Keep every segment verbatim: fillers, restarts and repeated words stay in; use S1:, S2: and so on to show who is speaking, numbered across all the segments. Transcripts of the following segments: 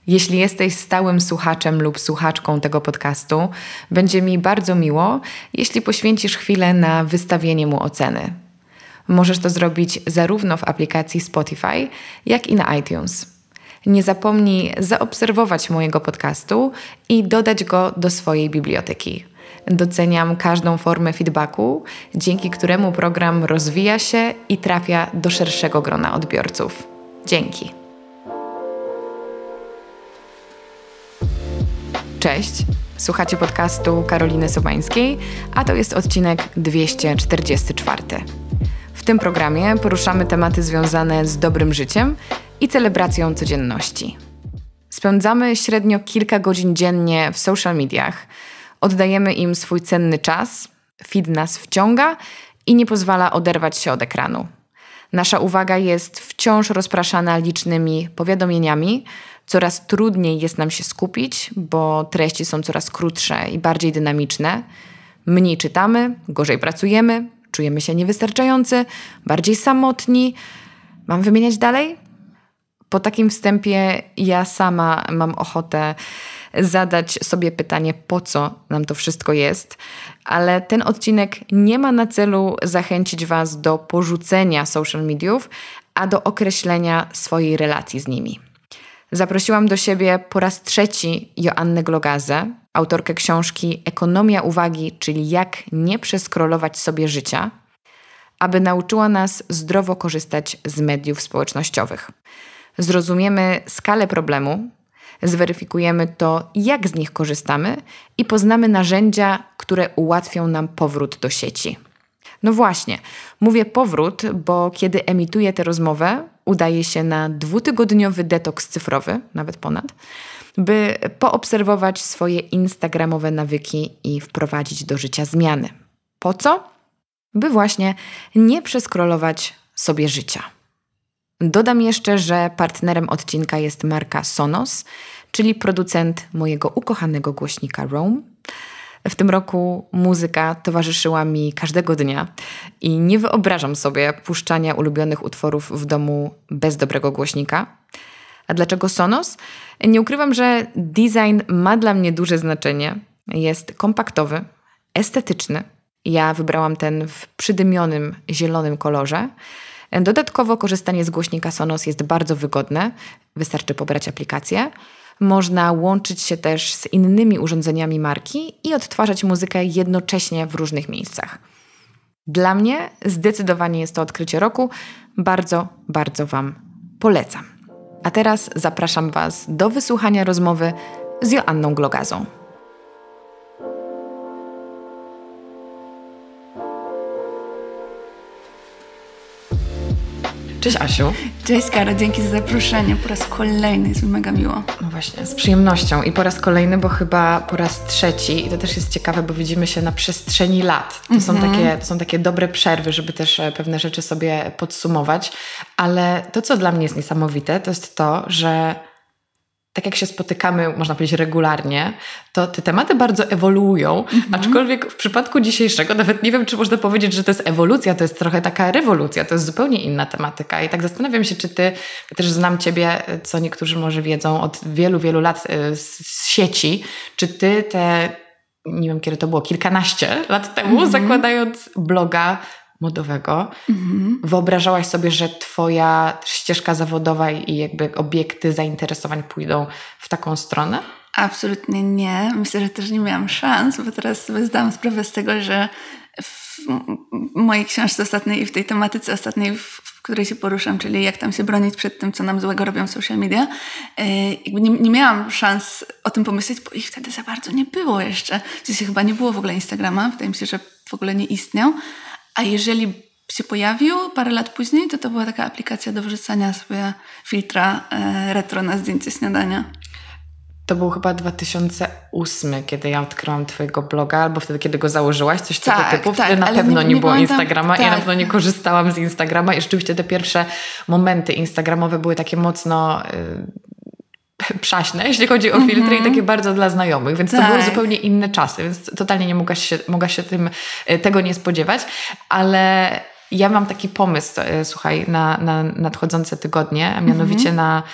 S1: Jeśli jesteś stałym słuchaczem lub słuchaczką tego podcastu, będzie mi bardzo miło, jeśli poświęcisz chwilę na wystawienie mu oceny. Możesz to zrobić zarówno w aplikacji Spotify, jak i na iTunes. Nie zapomnij zaobserwować mojego podcastu i dodać go do swojej biblioteki. Doceniam każdą formę feedbacku, dzięki któremu program rozwija się i trafia do szerszego grona odbiorców. Dzięki. Cześć, słuchacie podcastu Karoliny Sobańskiej, a to jest odcinek dwieście czterdziesty cztery. W tym programie poruszamy tematy związane z dobrym życiem i celebracją codzienności. Spędzamy średnio kilka godzin dziennie w social mediach, oddajemy im swój cenny czas, feed nas wciąga i nie pozwala oderwać się od ekranu. Nasza uwaga jest wciąż rozpraszana licznymi powiadomieniami, coraz trudniej jest nam się skupić, bo treści są coraz krótsze i bardziej dynamiczne. Mniej czytamy, gorzej pracujemy, czujemy się niewystarczający, bardziej samotni. Mam wymieniać dalej? Po takim wstępie ja sama mam ochotę zadać sobie pytanie, po co nam to wszystko jest, ale ten odcinek nie ma na celu zachęcić Was do porzucenia social mediów, a do określenia swojej relacji z nimi. Zaprosiłam do siebie po raz trzeci Joannę Glogazę, autorkę książki Ekonomia uwagi, czyli jak nie przeskrolować sobie życia, aby nauczyła nas zdrowo korzystać z mediów społecznościowych. Zrozumiemy skalę problemu, zweryfikujemy to, jak z nich korzystamy i poznamy narzędzia, które ułatwią nam powrót do sieci. No właśnie, mówię powrót, bo kiedy emituję tę rozmowę, udaję się na dwutygodniowy detoks cyfrowy, nawet ponad, by poobserwować swoje instagramowe nawyki i wprowadzić do życia zmiany. Po co? By właśnie nie przeskrolować sobie życia. Dodam jeszcze, że partnerem odcinka jest marka Sonos, czyli producent mojego ukochanego głośnika Roam. W tym roku muzyka towarzyszyła mi każdego dnia i nie wyobrażam sobie puszczania ulubionych utworów w domu bez dobrego głośnika. A dlaczego Sonos? Nie ukrywam, że design ma dla mnie duże znaczenie. Jest kompaktowy, estetyczny. Ja wybrałam ten w przydymionym, zielonym kolorze. Dodatkowo korzystanie z głośnika Sonos jest bardzo wygodne. Wystarczy pobrać aplikację. Można łączyć się też z innymi urządzeniami marki i odtwarzać muzykę jednocześnie w różnych miejscach. Dla mnie zdecydowanie jest to odkrycie roku. Bardzo, bardzo Wam polecam. A teraz zapraszam Was do wysłuchania rozmowy z Joanną Glogazą. Cześć Asiu.
S2: Cześć Karo, dzięki za zaproszenie. Po raz kolejny jest mi mega miło.
S1: No właśnie, z przyjemnością. I po raz kolejny, bo chyba po raz trzeci. I to też jest ciekawe, bo widzimy się na przestrzeni lat. To, mm-hmm. są, takie, to są takie dobre przerwy, żeby też pewne rzeczy sobie podsumować. Ale to, co dla mnie jest niesamowite, to jest to, że tak jak się spotykamy, można powiedzieć, regularnie, to te tematy bardzo ewoluują, mm-hmm. aczkolwiek w przypadku dzisiejszego nawet nie wiem, czy można powiedzieć, że to jest ewolucja, to jest trochę taka rewolucja, to jest zupełnie inna tematyka i tak zastanawiam się, czy ty, ja też znam ciebie, co niektórzy może wiedzą, od wielu, wielu lat z sieci, czy ty te, nie wiem kiedy to było, kilkanaście lat temu, mm-hmm. zakładając bloga modowego, mhm. wyobrażałaś sobie, że twoja ścieżka zawodowa i jakby obiekty zainteresowań pójdą w taką stronę?
S2: Absolutnie nie. Myślę, że też nie miałam szans, bo teraz sobie zdałam sprawę z tego, że w mojej książce ostatniej i w tej tematyce ostatniej, w której się poruszam, czyli jak tam się bronić przed tym, co nam złego robią social media, jakby nie, nie miałam szans o tym pomyśleć, bo ich wtedy za bardzo nie było jeszcze. W sensie chyba nie było w ogóle Instagrama. Wydaje mi się, że w ogóle nie istniał. A jeżeli się pojawił parę lat później, to to była taka aplikacja do wrzucania sobie filtra e, retro na zdjęcie śniadania.
S1: To był chyba dwa tysiące ósmy, kiedy ja odkryłam twojego bloga, albo wtedy, kiedy go założyłaś, coś tak, tego typu. Wtedy tak, na pewno nie, nie, nie było pamiętam, Instagrama. Tak. Ja na pewno nie korzystałam z Instagrama i rzeczywiście te pierwsze momenty instagramowe były takie mocno yy, przaśne, jeśli chodzi o mm-hmm. filtry i takie bardzo dla znajomych, więc tak. to były zupełnie inne czasy, więc totalnie nie mogłaś się, mogłaś się tym, tego nie spodziewać, ale ja mam taki pomysł, słuchaj, na, na nadchodzące tygodnie, a mianowicie mm-hmm. na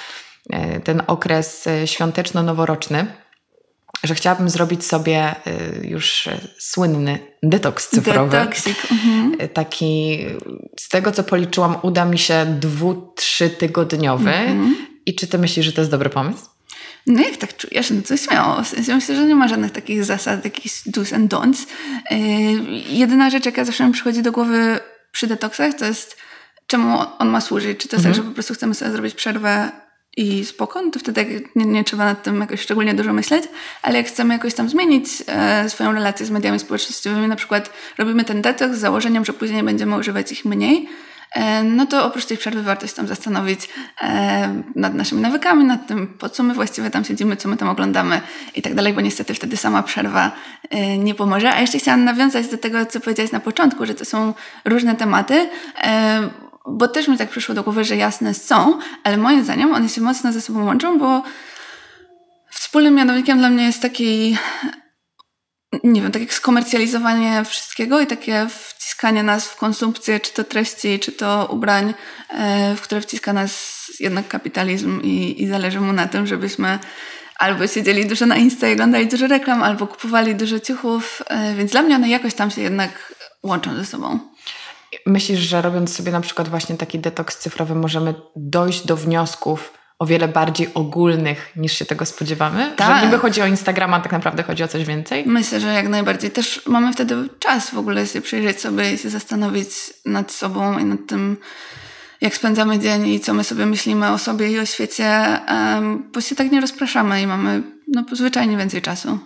S1: ten okres świąteczno-noworoczny, że chciałabym zrobić sobie już słynny detoks cyfrowy.
S2: Detoksik. Mhm.
S1: Taki, z tego co policzyłam, uda mi się dwu, trzy tygodniowy. Mhm. I czy ty myślisz, że to jest dobry pomysł?
S2: No jak tak czujesz, no to śmiało. W sensie myślę, że nie ma żadnych takich zasad, jakichś do's and don'ts. Yy, jedyna rzecz, jaka zawsze mi przychodzi do głowy przy detoksach, to jest czemu on ma służyć. Czy to jest mhm. tak, że po prostu chcemy sobie zrobić przerwę i spoko, no to wtedy nie, nie trzeba nad tym jakoś szczególnie dużo myśleć, ale jak chcemy jakoś tam zmienić e, swoją relację z mediami społecznościowymi, na przykład robimy ten detoks z założeniem, że później będziemy używać ich mniej, e, no to oprócz tej przerwy warto się tam zastanowić e, nad naszymi nawykami, nad tym, po co my właściwie tam siedzimy, co my tam oglądamy i tak dalej, bo niestety wtedy sama przerwa e, nie pomoże. A jeszcze chciałam nawiązać do tego, co powiedziałaś na początku, że to są różne tematy, e, bo też mi tak przyszło do głowy, że jasne są, ale moim zdaniem one się mocno ze sobą łączą, bo wspólnym mianownikiem dla mnie jest taki, nie wiem, takie skomercjalizowanie wszystkiego i takie wciskanie nas w konsumpcję, czy to treści, czy to ubrań, w które wciska nas jednak kapitalizm i, i zależy mu na tym, żebyśmy albo siedzieli dużo na Insta i oglądali dużo reklam, albo kupowali dużo ciuchów, więc dla mnie one jakoś tam się jednak łączą ze sobą.
S1: Myślisz, że robiąc sobie na przykład właśnie taki detoks cyfrowy możemy dojść do wniosków o wiele bardziej ogólnych niż się tego spodziewamy?
S2: Tak.
S1: Że niby chodzi o Instagrama, a tak naprawdę chodzi o coś więcej?
S2: Myślę, że jak najbardziej. Też mamy wtedy czas w ogóle się przyjrzeć sobie i się zastanowić nad sobą i nad tym, jak spędzamy dzień i co my sobie myślimy o sobie i o świecie, bo się tak nie rozpraszamy i mamy no, zwyczajnie więcej czasu.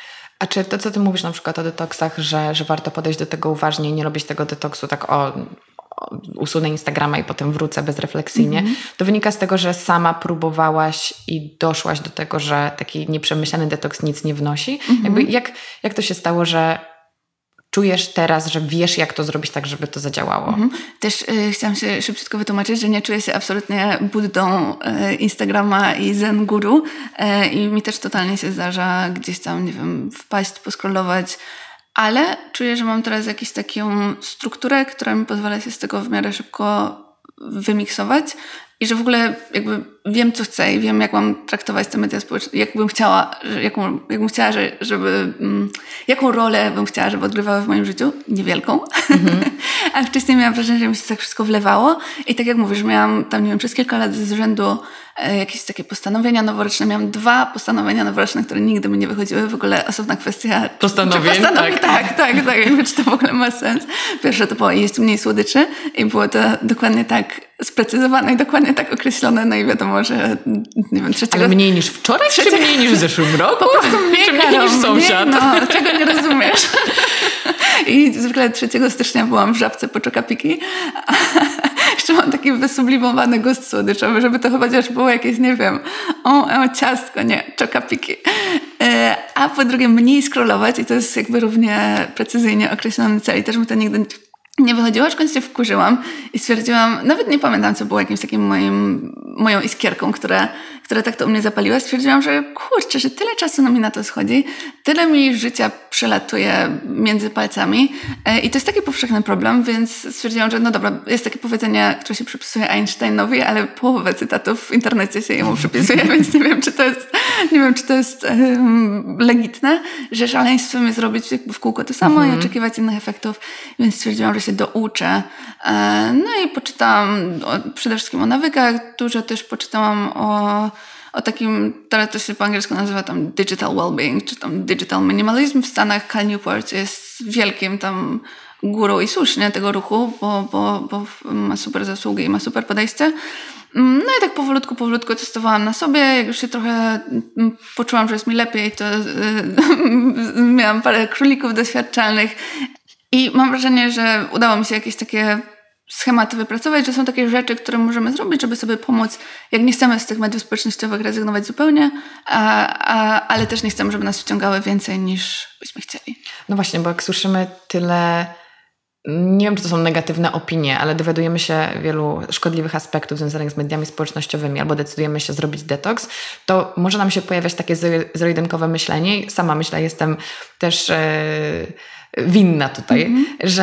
S1: A czy to, co ty mówisz na przykład o detoksach, że, że warto podejść do tego uważnie i nie robić tego detoksu tak o, o usunę Instagrama i potem wrócę bezrefleksyjnie, mm-hmm. to wynika z tego, że sama próbowałaś i doszłaś do tego, że taki nieprzemyślany detoks nic nie wnosi? Mm-hmm. Jakby jak, jak to się stało, że czujesz teraz, że wiesz, jak to zrobić tak, żeby to zadziałało? Mhm.
S2: Też y, chciałam się szybciutko wytłumaczyć, że nie czuję się absolutnie buddą y, Instagrama i zen guru y, i mi też totalnie się zdarza gdzieś tam, nie wiem, wpaść, poskrolować, ale czuję, że mam teraz jakąś taką strukturę, która mi pozwala się z tego w miarę szybko wymiksować i że w ogóle jakby wiem, co chcę i wiem, jak mam traktować te media społeczne, jakbym chciała, jaką, jakbym chciała, żeby, jaką rolę bym chciała, żeby odgrywały w moim życiu, niewielką. Mm-hmm. A wcześniej miałam wrażenie, że mi się tak wszystko wlewało i tak jak mówisz, miałam tam, nie wiem, przez kilka lat z rzędu e, jakieś takie postanowienia noworoczne. Miałam dwa postanowienia noworoczne, które nigdy mi nie wychodziły. W ogóle osobna kwestia.
S1: Postanowień,
S2: postanowień
S1: tak.
S2: Tak, tak, tak. Jakby, czy to w ogóle ma sens. Pierwsze to było jeść mniej słodyczy i było to dokładnie tak sprecyzowane i dokładnie tak określone. No i wiadomo, że nie wiem, trzeciego...
S1: Ale mniej niż wczoraj, trzeciego... czy mniej niż w zeszłym roku?
S2: Po prostu mniej,
S1: czy mniej niż sąsiad?
S2: Mniej, no, czego nie rozumiesz. I zwykle trzeciego stycznia byłam w Żabce po czokapiki. Jeszcze mam taki wysublimowany gust słodyczowy, żeby to chociaż było jakieś, nie wiem, o, o ciastko, nie, czokapiki. A po drugie mniej scrollować i to jest jakby równie precyzyjnie określony cel i też mi to nigdy nie wychodziło, aczkolwiek się wkurzyłam i stwierdziłam, nawet nie pamiętam, co było jakimś takim moim, moją iskierką, która, która tak to u mnie zapaliła. Stwierdziłam, że kurczę, że tyle czasu na mnie na to schodzi, tyle mi życia przelatuje między palcami i to jest taki powszechny problem, więc stwierdziłam, że no dobra, jest takie powiedzenie, które się przypisuje Einsteinowi, ale połowę cytatów w internecie się jemu przypisuje, więc nie wiem, czy to jest, nie wiem, czy to jest um, legitne, że szaleństwem jest robić jakby w kółko to samo mm-hmm. i oczekiwać innych efektów, więc stwierdziłam, że się douczę. No i poczytałam o, przede wszystkim o nawykach, dużo też poczytałam o, o takim, teraz to się po angielsku nazywa tam digital well-being, czy tam digital minimalism w Stanach. Cal Newport jest wielkim tam guru i słusznie tego ruchu, bo, bo, bo ma super zasługi i ma super podejście. No i tak powolutku, powolutku testowałam na sobie. Jak już się trochę poczułam, że jest mi lepiej, to yy, miałam parę królików doświadczalnych. I mam wrażenie, że udało mi się jakieś takie schematy wypracować, że są takie rzeczy, które możemy zrobić, żeby sobie pomóc, jak nie chcemy z tych mediów społecznościowych rezygnować zupełnie, a, a, ale też nie chcemy, żeby nas wciągały więcej niż byśmy chcieli.
S1: No właśnie, bo jak słyszymy tyle, nie wiem, czy to są negatywne opinie, ale dowiadujemy się wielu szkodliwych aspektów związanych z mediami społecznościowymi albo decydujemy się zrobić detoks, to może nam się pojawiać takie zero-jedynkowe myślenie. Sama myślę, jestem też... Yy, winna tutaj, mm-hmm. że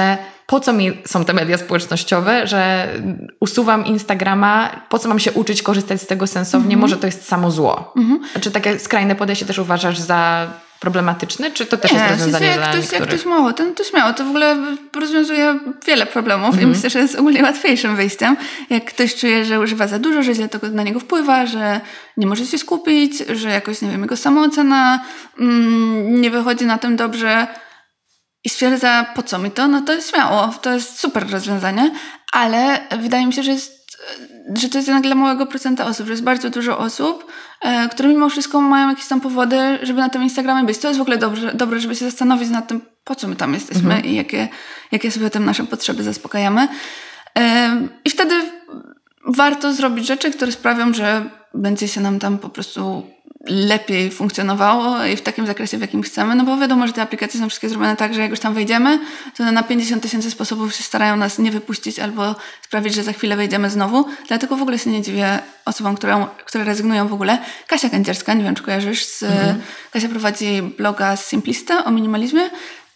S1: po co mi są te media społecznościowe, że usuwam Instagrama, po co mam się uczyć korzystać z tego sensownie, mm-hmm. może to jest samo zło. Mm-hmm. Czy takie skrajne podejście też uważasz za problematyczne, czy to też
S2: nie,
S1: jest rozwiązanie
S2: jak
S1: dla
S2: ktoś,
S1: niektórych?
S2: Jak ktoś mało, to, to śmiało. To w ogóle rozwiązuje wiele problemów mm-hmm. i myślę, że jest ogólnie łatwiejszym wyjściem. Jak ktoś czuje, że używa za dużo, że źle to na niego wpływa, że nie może się skupić, że jakoś, nie wiem, jego samoocena mm, nie wychodzi na tym dobrze i stwierdza, po co mi to, no to śmiało. To jest super rozwiązanie, ale wydaje mi się, że jest że to jest jednak dla małego procenta osób, że jest bardzo dużo osób, e, które mimo wszystko mają jakieś tam powody, żeby na tym Instagramie być. To jest w ogóle dobrze, dobre, żeby się zastanowić nad tym, po co my tam jesteśmy mhm. i jakie, jakie sobie tym nasze potrzeby zaspokajamy. E, I wtedy warto zrobić rzeczy, które sprawią, że będzie się nam tam po prostu lepiej funkcjonowało i w takim zakresie, w jakim chcemy, no bo wiadomo, że te aplikacje są wszystkie zrobione tak, że jak już tam wejdziemy, to na pięćdziesiąt tysięcy sposobów się starają nas nie wypuścić albo sprawić, że za chwilę wejdziemy znowu. Dlatego w ogóle się nie dziwię osobom, które, które rezygnują w ogóle. Kasia Kędzierska, nie wiem, czy kojarzysz, z, mhm. Kasia prowadzi bloga z Simplisty o minimalizmie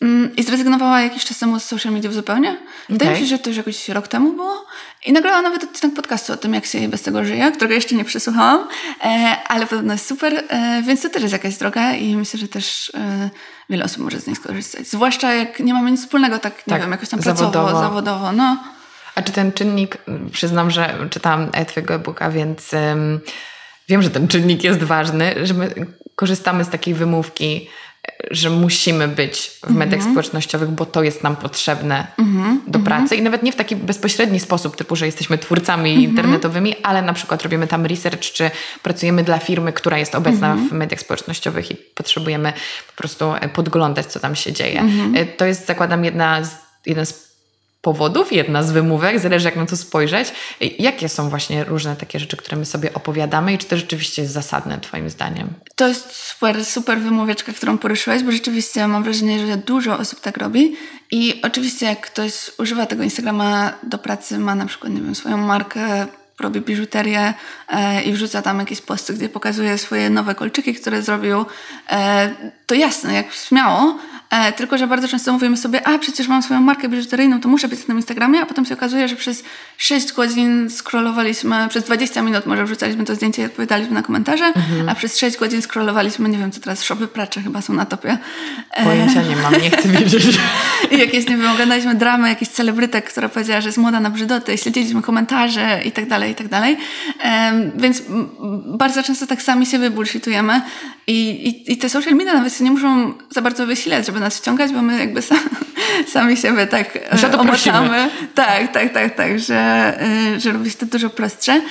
S2: i zrezygnowała jakiś czas temu z social mediów zupełnie. Wydaje mi się, że to już jakoś rok temu było. I nagrała nawet odcinek podcastu o tym, jak się jej bez tego żyje, którego jeszcze nie przesłuchałam, ale podobno jest super, więc to też jest jakaś droga i myślę, że też wiele osób może z niej skorzystać. Zwłaszcza jak nie mamy nic wspólnego, tak, nie tak, wiem, jakoś tam zawodowo. pracowo, zawodowo. No.
S1: A czy ten czynnik, przyznam, że czytałam twojego e-booka, więc um, wiem, że ten czynnik jest ważny, że my korzystamy z takiej wymówki, że musimy być w mediach mm-hmm. społecznościowych, bo to jest nam potrzebne mm-hmm. do pracy i nawet nie w taki bezpośredni sposób, typu, że jesteśmy twórcami mm-hmm. internetowymi, ale na przykład robimy tam research, czy pracujemy dla firmy, która jest obecna mm-hmm. w mediach społecznościowych i potrzebujemy po prostu podglądać, co tam się dzieje. Mm-hmm. To jest, zakładam, jedna z, jeden z powodów, jedna z wymówek, zależy jak na to spojrzeć. Jakie są właśnie różne takie rzeczy, które my sobie opowiadamy i czy to rzeczywiście jest zasadne twoim zdaniem?
S2: To jest super, super wymóweczka, którą poruszyłeś, bo rzeczywiście mam wrażenie, że dużo osób tak robi i oczywiście jak ktoś używa tego Instagrama do pracy, ma na przykład, nie wiem, swoją markę, robi biżuterię e, i wrzuca tam jakieś posty, gdzie pokazuje swoje nowe kolczyki, które zrobił, e, to jasne, jak śmiało, e, tylko że bardzo często mówimy sobie, a przecież mam swoją markę biżuteryjną, to muszę być na tym Instagramie, a potem się okazuje, że przez sześć godzin scrollowaliśmy, przez dwadzieścia minut może wrzucaliśmy to zdjęcie i odpowiadaliśmy na komentarze, mhm. a przez sześć godzin scrollowaliśmy, nie wiem co teraz, shopy pracze chyba są na topie.
S1: Pojęcia nie mam, nie chcę wiedzieć.
S2: I jakieś, nie wiem, oglądaliśmy dramę jakiejś celebrytek, która powiedziała, że jest moda na brzydotę i śledziliśmy komentarze i tak dalej, i tak dalej. Um, więc m, bardzo często tak sami siebie bullshitujemy i, i, i te social media nawet się nie muszą za bardzo wysilać, żeby nas wciągać, bo my jakby sam, sami siebie tak e, omotamy. Tak, tak, tak, tak, że, e, że robi się to dużo prostsze.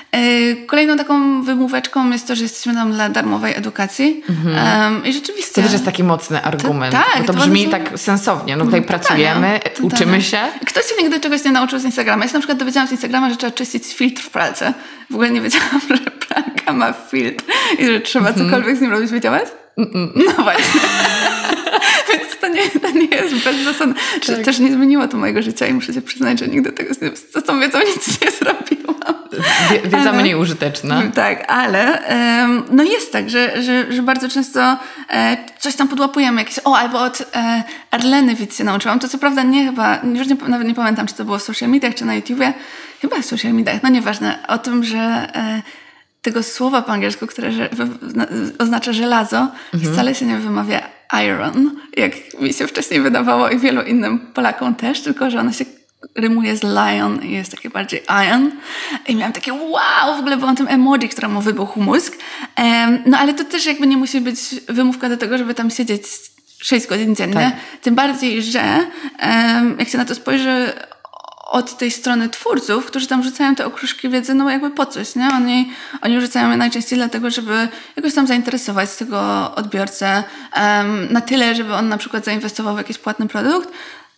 S2: E, kolejną taką wymóweczką jest to, że jesteśmy tam dla darmowej edukacji. Mhm. Um, I rzeczywiście...
S1: To też jest taki mocny argument. To, tak, bo to brzmi to tak sensownie. No tutaj
S2: totalnie,
S1: pracujemy,
S2: totalnie.
S1: uczymy się.
S2: Ktoś się nigdy czegoś nie nauczył z Instagrama. Ja się na przykład dowiedziałam z Instagrama, że trzeba czyścić filtr w pralce. W ogóle nie wiedziałam, że pralka ma filtr i że trzeba mhm. cokolwiek z nim robić. Wiedziałaś? Mm-mm. No właśnie. Więc to nie, to nie jest bezzasadne. Tak. Też nie zmieniło to mojego życia i muszę się przyznać, że nigdy tego z, z tą wiedzą nic nie zrobiłam.
S1: Wie, wiedza ale, mniej użyteczna.
S2: Tak, ale um, no jest tak, że, że, że bardzo często e, coś tam podłapujemy. Jakieś, o, albo od e, Arleny Witt się nauczyłam. To co prawda nie chyba, już nie, nawet nie pamiętam, czy to było w social mediach, czy na YouTubie. Chyba w social mediach, no nieważne. O tym, że e, tego słowa po angielsku, które że, oznacza żelazo, mhm. wcale się nie wymawia iron, jak mi się wcześniej wydawało i wielu innym Polakom też, tylko że ono się rymuje z lion i jest takie bardziej iron. I miałam takie wow, w ogóle byłam tym emoji, któremu wybuchł mózg. Um, no ale to też jakby nie musi być wymówka do tego, żeby tam siedzieć sześć godzin dziennie. Tak. Tym bardziej, że um, jak się na to spojrzy od tej strony twórców, którzy tam rzucają te okruszki wiedzy, no jakby po coś, nie? Oni, oni rzucają je najczęściej dlatego, żeby jakoś tam zainteresować tego odbiorcę um, na tyle, żeby on na przykład zainwestował w jakiś płatny produkt.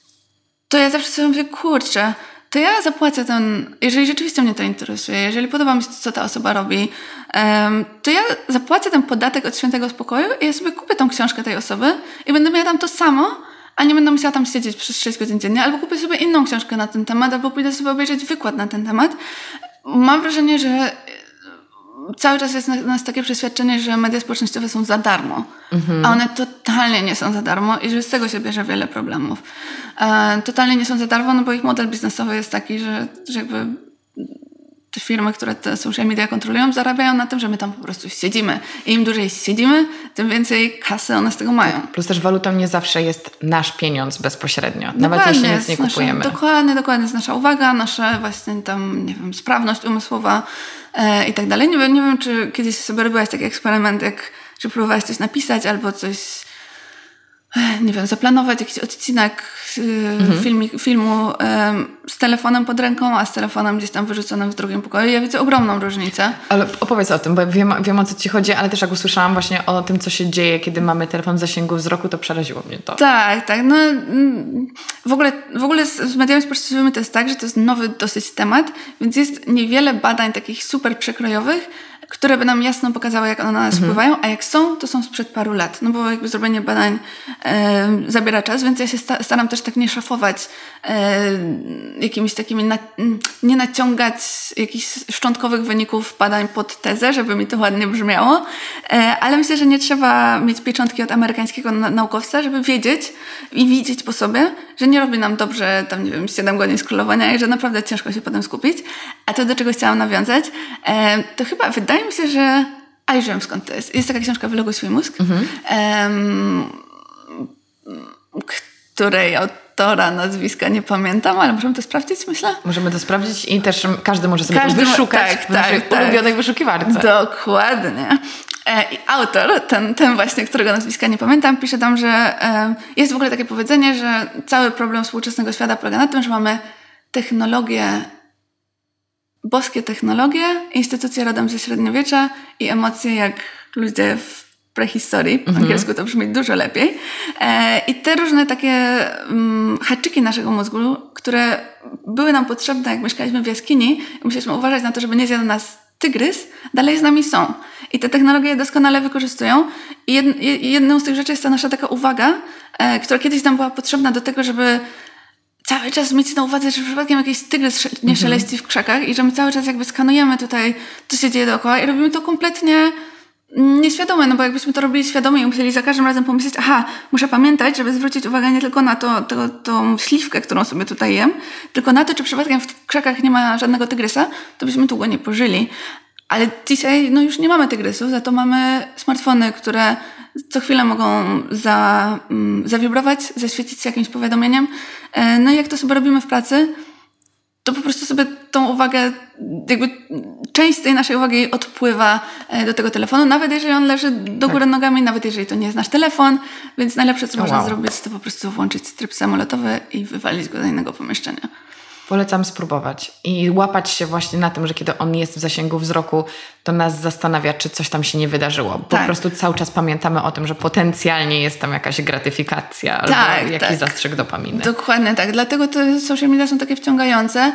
S2: To ja zawsze sobie mówię, kurczę, to ja zapłacę ten, jeżeli rzeczywiście mnie to interesuje, jeżeli podoba mi się to, co ta osoba robi, um, to ja zapłacę ten podatek od świętego spokoju i ja sobie kupię tą książkę tej osoby i będę miała tam to samo, a nie będę musiała tam siedzieć przez sześć godzin dziennie, albo kupię sobie inną książkę na ten temat, albo pójdę sobie obejrzeć wykład na ten temat. Mam wrażenie, że cały czas jest u nas takie przeświadczenie, że media społecznościowe są za darmo, mhm. a one totalnie nie są za darmo i że z tego się bierze wiele problemów. E, totalnie nie są za darmo, no bo ich model biznesowy jest taki, że, że jakby te firmy, które te social media kontrolują, zarabiają na tym, że my tam po prostu siedzimy. I im dłużej siedzimy, tym więcej kasy one z tego mają.
S1: Plus też walutą nie zawsze jest nasz pieniądz bezpośrednio. Dokładnie, nawet jeśli nic nie kupujemy.
S2: Nasza, dokładnie, dokładnie. Jest nasza uwaga, nasza właśnie tam, nie wiem, sprawność umysłowa e, i tak dalej. Nie wiem, nie wiem, czy kiedyś sobie robiłaś taki eksperyment, jak czy próbowałaś coś napisać albo coś, nie wiem, zaplanować jakiś odcinek mhm. filmik, filmu um, z telefonem pod ręką, a z telefonem gdzieś tam wyrzuconym w drugim pokoju. Ja widzę ogromną różnicę.
S1: Ale opowiedz o tym, bo wiem, wiem o co ci chodzi, ale też jak usłyszałam właśnie o tym, co się dzieje, kiedy mamy telefon w zasięgu wzroku, to przeraziło mnie to.
S2: Tak, tak. No, w ogóle, w ogóle z, z mediami społecznościowymi to jest tak, że to jest nowy dosyć temat, więc jest niewiele badań takich super przekrojowych, które by nam jasno pokazały, jak one na nas mhm. wpływają, a jak są, to są sprzed paru lat. No bo jakby zrobienie badań e, zabiera czas, więc ja się sta- staram też tak nie szafować e, jakimiś takimi, na, nie naciągać jakichś szczątkowych wyników badań pod tezę, żeby mi to ładnie brzmiało, e, ale myślę, że nie trzeba mieć pieczątki od amerykańskiego na- naukowca, żeby wiedzieć i widzieć po sobie, że nie robi nam dobrze tam, nie wiem, siedem godzin scrollowania i że naprawdę ciężko się potem skupić. A to, do czego chciałam nawiązać, e, to chyba wydaje mi się, że... A już wiem, skąd to jest. Jest taka książka Wyloguj swój mózg, mhm. um, której autora nazwiska nie pamiętam, ale możemy to sprawdzić, myślę?
S1: Możemy to sprawdzić i też każdy może sobie każdy to wyszukać tak, w naszej
S2: tak,
S1: ulubionej wyszukiwarce.
S2: Dokładnie. I autor, ten, ten właśnie, którego nazwiska nie pamiętam, pisze tam, że jest w ogóle takie powiedzenie, że cały problem współczesnego świata polega na tym, że mamy technologię, boskie technologie, instytucje rodem ze średniowiecza i emocje jak ludzie w prehistorii. Po mhm. angielsku to brzmi dużo lepiej. E, I te różne takie um, haczyki naszego mózgu, które były nam potrzebne, jak mieszkaliśmy w jaskini i musieliśmy uważać na to, żeby nie zjadł nas tygrys, dalej z nami są. I te technologie je doskonale wykorzystują. I jed, jedną z tych rzeczy jest ta nasza taka uwaga, e, która kiedyś nam była potrzebna do tego, żeby cały czas mieć na uwadze, że przypadkiem jakiś tygrys nie szeleści w krzakach i że my cały czas jakby skanujemy tutaj, co się dzieje dookoła i robimy to kompletnie nieświadome, no bo jakbyśmy to robili świadomie i musieli za każdym razem pomyśleć, aha, muszę pamiętać, żeby zwrócić uwagę nie tylko na to, to, tą śliwkę, którą sobie tutaj jem, tylko na to, czy przypadkiem w krzakach nie ma żadnego tygrysa, to byśmy długo nie pożyli. Ale dzisiaj no już nie mamy tygrysów, za to mamy smartfony, które co chwilę mogą za, um, zawibrować, zaświecić się jakimś powiadomieniem. E, no i jak to sobie robimy w pracy, to po prostu sobie tą uwagę, jakby część tej naszej uwagi odpływa do tego telefonu, nawet jeżeli on leży do góry tak. nogami, nawet jeżeli to nie jest nasz telefon, więc najlepsze, co oh, można wow. zrobić, to po prostu włączyć tryb samolotowy i wywalić go do innego pomieszczenia.
S1: Polecam spróbować i łapać się właśnie na tym, że kiedy on jest w zasięgu wzroku, to nas zastanawia, czy coś tam się nie wydarzyło. Po tak. prostu cały czas pamiętamy o tym, że potencjalnie jest tam jakaś gratyfikacja albo tak, jakiś tak. zastrzyk dopaminy.
S2: Dokładnie tak. Dlatego te social media są takie wciągające,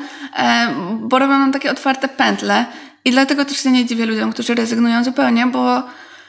S2: bo robią nam takie otwarte pętle i dlatego też się nie dziwię ludziom, którzy rezygnują zupełnie, bo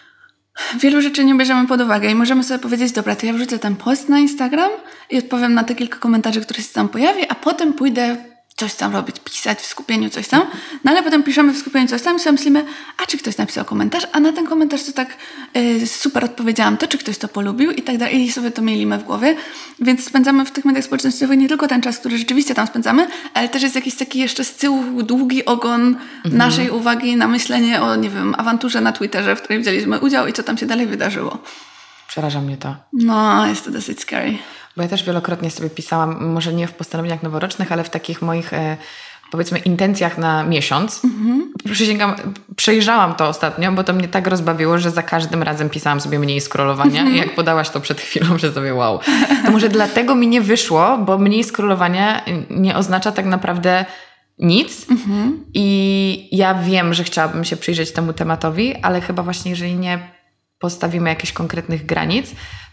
S2: wielu rzeczy nie bierzemy pod uwagę i możemy sobie powiedzieć, dobra, to ja wrzucę ten post na Instagram i odpowiem na te kilka komentarzy, które się tam pojawi, a potem pójdę coś tam robić, pisać w skupieniu coś tam. No ale potem piszemy w skupieniu coś tam i sobie myślimy, a czy ktoś napisał komentarz, a na ten komentarz to tak y, super odpowiedziałam, to czy ktoś to polubił i tak dalej i sobie to mielimy w głowie. Więc spędzamy w tych mediach społecznościowych nie tylko ten czas, który rzeczywiście tam spędzamy, ale też jest jakiś taki jeszcze z tyłu długi ogon mhm. naszej uwagi na myślenie o, nie wiem, awanturze na Twitterze, w której wzięliśmy udział i co tam się dalej wydarzyło.
S1: Przeraża mnie to.
S2: No, jest to dosyć scary.
S1: Bo ja też wielokrotnie sobie pisałam, może nie w postanowieniach noworocznych, ale w takich moich, e, powiedzmy, intencjach na miesiąc. Mm-hmm. Przysięgam, przejrzałam to ostatnio, bo to mnie tak rozbawiło, że za każdym razem pisałam sobie mniej scrollowania. Mm-hmm. I jak podałaś to przed chwilą, że sobie wow. To może dlatego mi nie wyszło, bo mniej scrollowania nie oznacza tak naprawdę nic. Mm-hmm. I ja wiem, że chciałabym się przyjrzeć temu tematowi, ale chyba właśnie jeżeli nie postawimy jakichś konkretnych granic,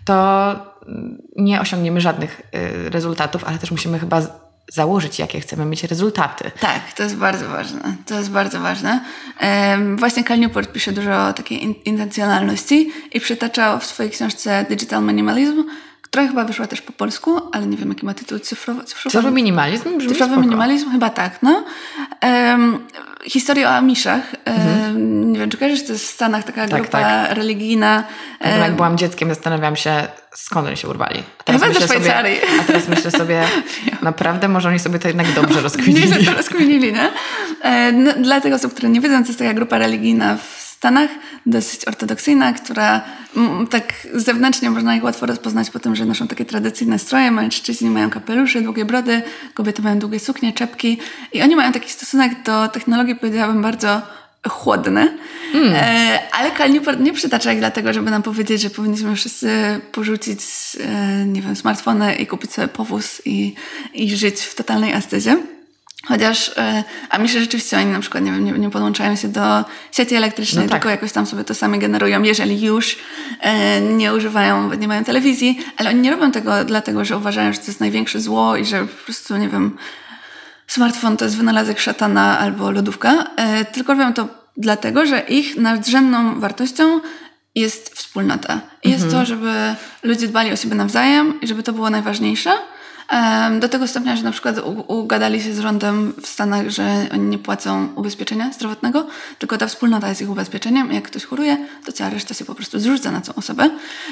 S1: to nie osiągniemy żadnych y, rezultatów, ale też musimy chyba z- założyć, jakie chcemy mieć rezultaty.
S2: Tak, to jest bardzo ważne. To jest bardzo ważne. Um, właśnie Cal Newport pisze dużo o takiej in- intencjonalności i przytaczał w swojej książce Digital Minimalism, która chyba wyszła też po polsku, ale nie wiem, jaki ma tytuł cyfrowy.
S1: Cyfrowy minimalizm? Brzmi
S2: cyfrowy
S1: spoko.
S2: minimalizm? Chyba tak, no. Um, historię o Amiszach. Mhm. Nie wiem, czy kojarzysz, to jest w Stanach taka tak, grupa tak. religijna.
S1: Ja jak byłam dzieckiem, zastanawiałam się, skąd oni się urwali. A teraz,
S2: Chyba
S1: myślę sobie, a teraz myślę sobie, naprawdę może oni sobie to jednak dobrze rozkminili.
S2: Nie, że to rozkminili, nie? No, dla tych osób, które nie wiedzą, to jest taka grupa religijna w Stanach, dosyć ortodoksyjna, która m, tak zewnętrznie można ich łatwo rozpoznać po tym, że noszą takie tradycyjne stroje, mężczyźni mają kapelusze, długie brody, kobiety mają długie suknie, czepki i oni mają taki stosunek do technologii, powiedziałabym, bardzo chłodny, mm. e, ale Cal Newport nie przytacza ich dlatego, żeby nam powiedzieć, że powinniśmy wszyscy porzucić e, nie wiem, smartfony i kupić sobie powóz i, i żyć w totalnej ascezie. Chociaż, e, a myślę, że rzeczywiście oni na przykład, nie wiem, nie, nie podłączają się do sieci elektrycznej, no tak. tylko jakoś tam sobie to sami generują, jeżeli już e, nie używają, nie mają telewizji, ale oni nie robią tego dlatego, że uważają, że to jest największe zło i że po prostu, nie wiem, smartfon to jest wynalazek szatana albo lodówka, e, tylko robią to dlatego, że ich nadrzędną wartością jest wspólnota. I jest mhm. to, żeby ludzie dbali o siebie nawzajem i żeby to było najważniejsze. Do tego stopnia, że na przykład ugadali się z rządem w Stanach, że oni nie płacą ubezpieczenia zdrowotnego, tylko ta wspólnota jest ich ubezpieczeniem. Jak ktoś choruje, to cała reszta się po prostu zrzuca na tą osobę.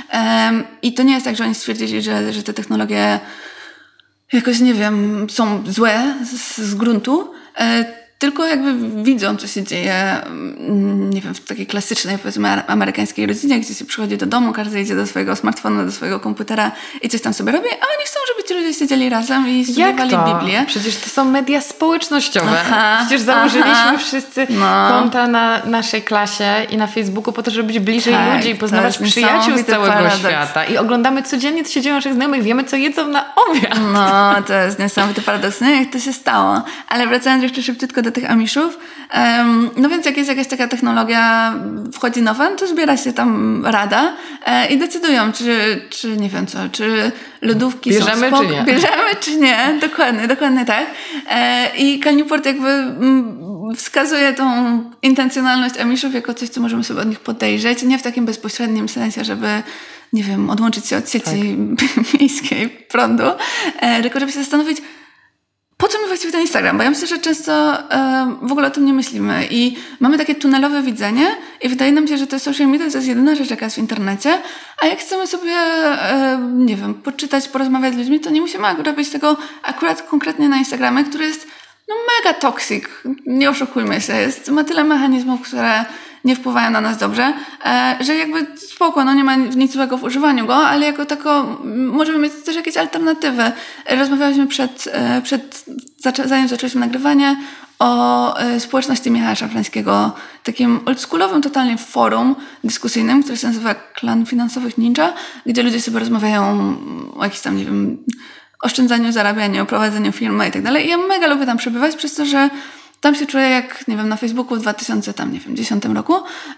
S2: I to nie jest tak, że oni stwierdzili, że, że te technologie jakoś, nie wiem, są złe z, z gruntu, tylko jakby widzą, co się dzieje, nie wiem, w takiej klasycznej, powiedzmy, amerykańskiej rodzinie, gdzie się przychodzi do domu, każdy idzie do swojego smartfona, do swojego komputera i coś tam sobie robi, a oni chcą, żeby ci ludzie siedzieli razem i studiowali Biblię.
S1: Przecież to są media społecznościowe. Aha, Przecież założyliśmy aha. wszyscy no. konta na naszej klasie i na Facebooku po to, żeby być bliżej tak, ludzi i poznawać przyjaciół z całego paradoks. świata. I oglądamy codziennie, co się dzieje naszych znajomych, wiemy, co jedzą na obiad.
S2: No, to jest niesamowity paradoks. No jak to się stało. Ale wracając jeszcze szybciutko do tych Amiszów, um, no więc jak jest jakaś taka technologia, wchodzi nowa, to zbiera się tam rada e, i decydują, czy, czy nie wiem co, czy lodówki
S1: bierzemy,
S2: są spoko,
S1: czy nie.
S2: bierzemy czy nie, dokładnie, dokładnie tak. E, I Cal Newport jakby m, wskazuje tą intencjonalność Amiszów jako coś, co możemy sobie od nich podejrzeć, nie w takim bezpośrednim sensie, żeby nie wiem, odłączyć się od sieci tak. miejskiej prądu, e, tylko żeby się zastanowić, po co mi właściwie ten Instagram? Bo ja myślę, że często e, w ogóle o tym nie myślimy i mamy takie tunelowe widzenie i wydaje nam się, że to social media to jest jedyna rzecz, jaka jest w internecie, a jak chcemy sobie, e, nie wiem, poczytać, porozmawiać z ludźmi, to nie musimy robić tego akurat konkretnie na Instagramie, który jest no mega toxic, nie oszukujmy się, jest, ma tyle mechanizmów, które nie wpływają na nas dobrze, e, że jakby spoko, no nie ma nic złego w używaniu go, ale jako tako możemy mieć też jakieś alternatywy. Rozmawialiśmy przed, e, przed zanim zaczęliśmy nagrywanie o e, społeczności Michała Szafrańskiego, takim oldschoolowym totalnie forum dyskusyjnym, które się nazywa Klan Finansowych Ninja, gdzie ludzie sobie rozmawiają o jakichś tam, nie wiem, oszczędzaniu, zarabianiu, prowadzeniu firmy i tak dalej. I ja mega lubię tam przebywać, przez to, że tam się czuję jak, nie wiem, na Facebooku w dwa tysiące dziesiątym roku,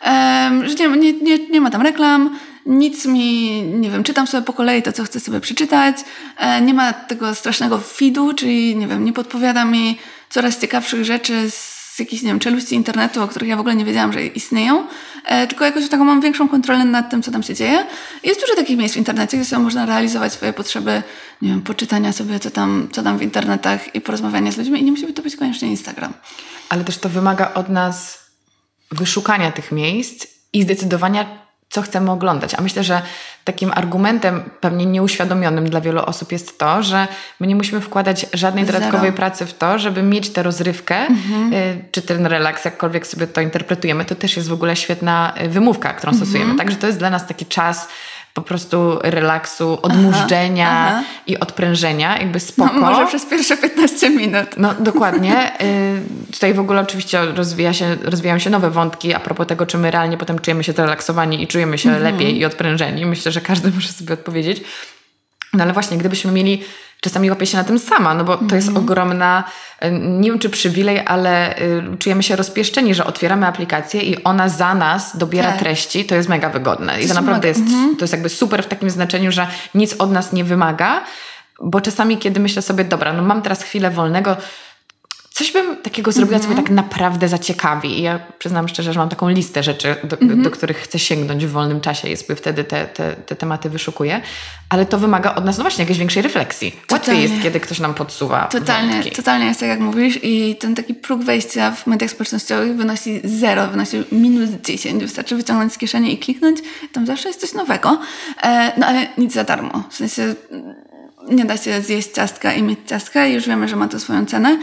S2: um, że nie, nie, nie, nie ma tam reklam, nic mi, nie wiem, czytam sobie po kolei to, co chcę sobie przeczytać, e, nie ma tego strasznego feedu, czyli, nie wiem, nie podpowiada mi coraz ciekawszych rzeczy z jakichś, nie wiem, czeluści internetu, o których ja w ogóle nie wiedziałam, że istnieją, e, tylko jakoś taką mam większą kontrolę nad tym, co tam się dzieje. I jest dużo takich miejsc w internecie, gdzie sobie można realizować swoje potrzeby, nie wiem, poczytania sobie, co tam, co tam w internetach i porozmawiania z ludźmi i nie musi to być koniecznie Instagram.
S1: Ale też to wymaga od nas wyszukania tych miejsc i zdecydowania, co chcemy oglądać. A myślę, że takim argumentem pewnie nieuświadomionym dla wielu osób jest to, że my nie musimy wkładać żadnej Zero. dodatkowej pracy w to, żeby mieć tę rozrywkę, mhm. y, czy ten relaks, jakkolwiek sobie to interpretujemy. To też jest w ogóle świetna wymówka, którą mhm. stosujemy. Także to jest dla nas taki czas po prostu relaksu, odmurzdzenia aha, aha. i odprężenia, jakby spoko.
S2: No, może przez pierwsze piętnaście minut.
S1: No dokładnie. Y, tutaj w ogóle oczywiście rozwija się, rozwijają się nowe wątki a propos tego, czy my realnie potem czujemy się zrelaksowani i czujemy się mhm. lepiej i odprężeni. Myślę, że każdy może sobie odpowiedzieć. No ale właśnie, gdybyśmy mieli, czasami łapię się na tym sama, no bo to jest ogromna, nie wiem czy przywilej, ale y, czujemy się rozpieszczeni, że otwieramy aplikację i ona za nas dobiera tak. treści, to jest mega wygodne. I to, to naprawdę jest, mhm. to jest jakby super w takim znaczeniu, że nic od nas nie wymaga, bo czasami kiedy myślę sobie, dobra, no mam teraz chwilę wolnego, coś bym takiego zrobiła, co mnie tak naprawdę zaciekawi. I ja przyznam szczerze, że mam taką listę rzeczy, do, mm-hmm. do których chcę sięgnąć w wolnym czasie i sobie wtedy te, te, te tematy wyszukuję. Ale to wymaga od nas no właśnie jakiejś większej refleksji. Totalnie. Łatwiej jest, kiedy ktoś nam podsuwa
S2: Totalnie,
S1: wątki.
S2: totalnie jest tak, jak mówisz. I ten taki próg wejścia w mediach społecznościowych wynosi zero, wynosi minus dziesięć. Wystarczy wyciągnąć z kieszeni i kliknąć. Tam zawsze jest coś nowego. E, no ale nic za darmo. W sensie nie da się zjeść ciastka i mieć ciastka i już wiemy, że ma to swoją cenę.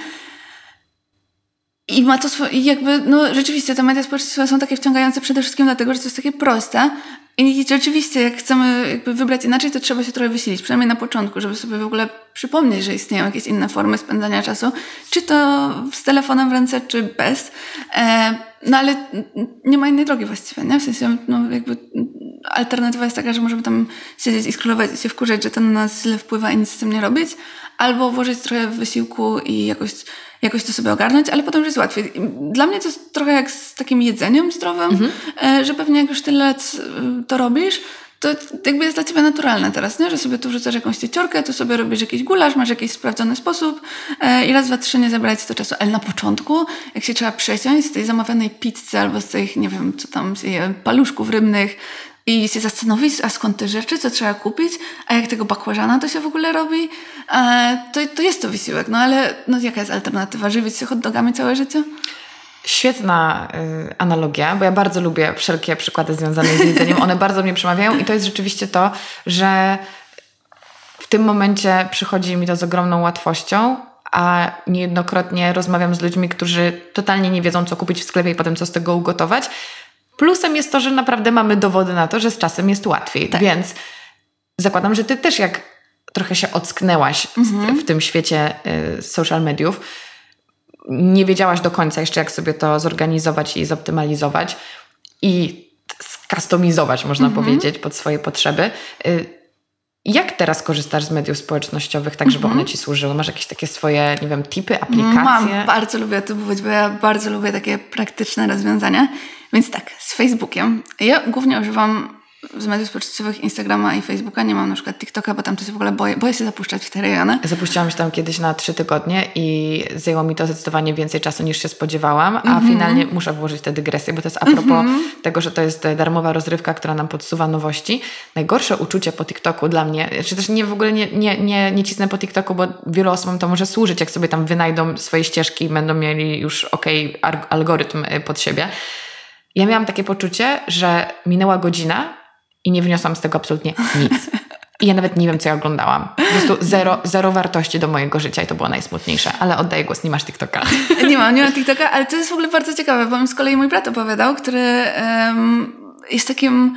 S2: I ma to swoje, i jakby, no rzeczywiście te media społecznościowe są takie wciągające przede wszystkim dlatego, że to jest takie proste. I rzeczywiście, jak chcemy jakby wybrać inaczej, to trzeba się trochę wysilić, przynajmniej na początku, żeby sobie w ogóle przypomnieć, że istnieją jakieś inne formy spędzania czasu, czy to z telefonem w ręce, czy bez. E, no ale nie ma innej drogi właściwie, nie? W sensie, no jakby alternatywa jest taka, że możemy tam siedzieć i scrollować i się wkurzać, że to na nas źle wpływa i nic z tym nie robić, albo włożyć trochę wysiłku i jakoś jakoś to sobie ogarnąć, ale potem już jest łatwiej. Dla mnie to jest trochę jak z takim jedzeniem zdrowym, mhm. że pewnie jak już tyle lat to robisz, to jakby jest dla ciebie naturalne teraz, nie? Że sobie tu wrzucasz jakąś cieciorkę, tu sobie robisz jakiś gulasz, masz jakiś sprawdzony sposób i raz, dwa, trzy nie zabrać to czasu. Ale na początku, jak się trzeba przesiąść z tej zamawianej pizzy albo z tych, nie wiem, co tam, paluszków rybnych, i się zastanowić, a skąd te rzeczy, co trzeba kupić, a jak tego bakłażana to się w ogóle robi, to, to jest to wysiłek. No ale no, jaka jest alternatywa? Żywić się hot dogami całe życie?
S1: Świetna y, analogia, bo ja bardzo lubię wszelkie przykłady związane z jedzeniem. One bardzo mnie przemawiają i to jest rzeczywiście to, że w tym momencie przychodzi mi to z ogromną łatwością, a niejednokrotnie rozmawiam z ludźmi, którzy totalnie nie wiedzą, co kupić w sklepie i potem co z tego ugotować. Plusem jest to, że naprawdę mamy dowody na to, że z czasem jest łatwiej. Tak. Więc zakładam, że ty też jak trochę się ocknęłaś mhm. w tym świecie y, social mediów, nie wiedziałaś do końca jeszcze, jak sobie to zorganizować i zoptymalizować i skustomizować, można mhm. powiedzieć, pod swoje potrzeby. Y, Jak teraz korzystasz z mediów społecznościowych, tak żeby mm-hmm. one ci służyły? Masz jakieś takie swoje, nie wiem, tipy, aplikacje?
S2: Mam, bardzo lubię to mówić, bo ja bardzo lubię takie praktyczne rozwiązania. Więc tak, z Facebookiem. Ja głównie używam z mediów społecznościowych Instagrama i Facebooka. Nie mam na przykład TikToka, bo tam to się w ogóle boję, boję się zapuszczać w te rejony. Zapuściłam
S1: się tam kiedyś na trzy tygodnie i zajęło mi to zdecydowanie więcej czasu niż się spodziewałam, a mm-hmm. finalnie muszę włożyć tę dygresję, bo to jest a propos mm-hmm. tego, że to jest darmowa rozrywka, która nam podsuwa nowości. Najgorsze uczucie po TikToku dla mnie, czy też nie w ogóle nie, nie, nie, nie cisnę po TikToku, bo wielu osobom to może służyć, jak sobie tam wynajdą swoje ścieżki i będą mieli już okej okay, algorytm pod siebie. Ja miałam takie poczucie, że minęła godzina i nie wniosłam z tego absolutnie nic. I ja nawet nie wiem, co ja oglądałam. Po prostu zero, zero wartości do mojego życia i to było najsmutniejsze. Ale oddaję głos, nie masz TikToka.
S2: Nie mam, nie mam TikToka, ale to jest w ogóle bardzo ciekawe, bo mi z kolei mój brat opowiadał, który um, jest takim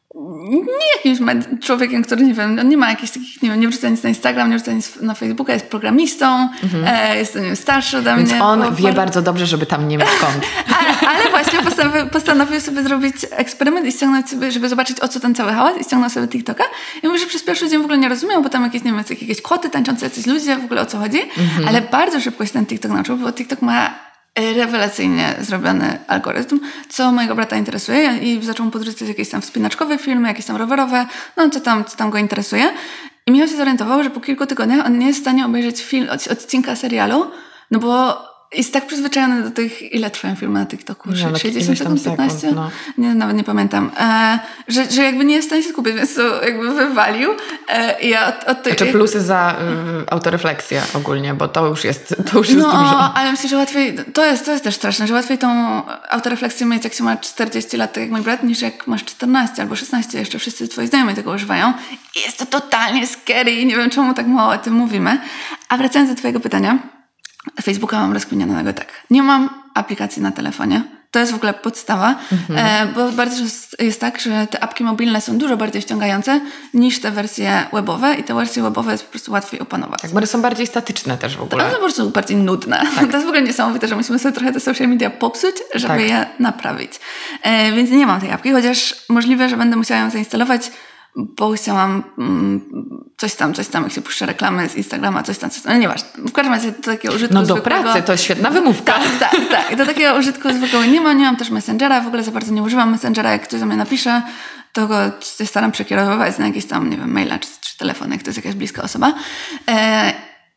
S2: nie jakimś człowiekiem, który nie wiem, on nie ma jakichś takich, nie wiem, nie wrzuca nic na Instagram, nie wrzuca nic na Facebooka, jest programistą, mhm. e, jest, nie wiem, starszy ode
S1: Więc
S2: mnie.
S1: Więc on bo, wie bo... bardzo dobrze, żeby tam nie mieć kont.
S2: ale, ale właśnie postanowił, postanowił sobie zrobić eksperyment i ściągnąć sobie, żeby zobaczyć, o co ten cały hałas, i ściągnął sobie TikToka. I mówi, że przez pierwszy dzień w ogóle nie rozumiał, bo tam jakieś, nie wiem, jakieś koty tańczące, jacyś ludzie, w ogóle o co chodzi, mhm. ale bardzo szybko się ten TikTok nauczył, bo TikTok ma rewelacyjnie zrobiony algorytm, co mojego brata interesuje i zaczął mu podrzucać jakieś tam wspinaczkowe filmy, jakieś tam rowerowe, no co tam, co tam go interesuje. I Michał się zorientował, że po kilku tygodniach on nie jest w stanie obejrzeć film, odcinka serialu, no bo jest tak przyzwyczajony do tych, ile trwają filmy na TikToku?
S1: No,
S2: sześćdziesiąt sekund, piętnaście? No. Nie, nawet nie pamiętam. E, że, że jakby nie jest w stanie się skupić, więc to jakby wywalił. E, ja od, od tej,
S1: znaczy plusy za y, autorefleksję ogólnie, bo to już jest, to już jest
S2: no,
S1: dużo.
S2: No, ale myślę, że łatwiej, to jest, to jest też straszne, że łatwiej tą autorefleksję mieć, jak się ma czterdzieści lat, tak jak mój brat, niż jak masz czternaście albo szesnaście, jeszcze wszyscy twoi znajomi tego używają. I jest to totalnie scary i nie wiem, czemu tak mało o tym mówimy. A wracając do twojego pytania, Facebooka mam rozkminionego tak. Nie mam aplikacji na telefonie. To jest w ogóle podstawa, mhm. e, bo bardzo jest, jest tak, że te apki mobilne są dużo bardziej wciągające niż te wersje webowe i te wersje webowe jest po prostu łatwiej opanować.
S1: Tak, bo one są bardziej statyczne też w ogóle.
S2: To one po prostu bardziej nudne. Tak. To jest w ogóle niesamowite, że musimy sobie trochę te social media popsuć, żeby tak. je naprawić. E, więc nie mam tej apki, chociaż możliwe, że będę musiała ją zainstalować, bo chciałam mm, coś tam, coś tam, jak się puszcza reklamy z Instagrama, coś tam, coś tam, no nieważne. W każdym razie do takiego użytku
S1: No do
S2: zwykłego,
S1: pracy, to jest świetna wymówka.
S2: Tak, tak, tak. Do takiego użytku zwykłego nie ma, nie mam też Messengera, w ogóle za bardzo nie używam Messengera, jak ktoś do mnie napisze, to go się staram przekierowywać na jakieś tam, nie wiem, maila czy, czy telefon, jak to jest jakaś bliska osoba. E, I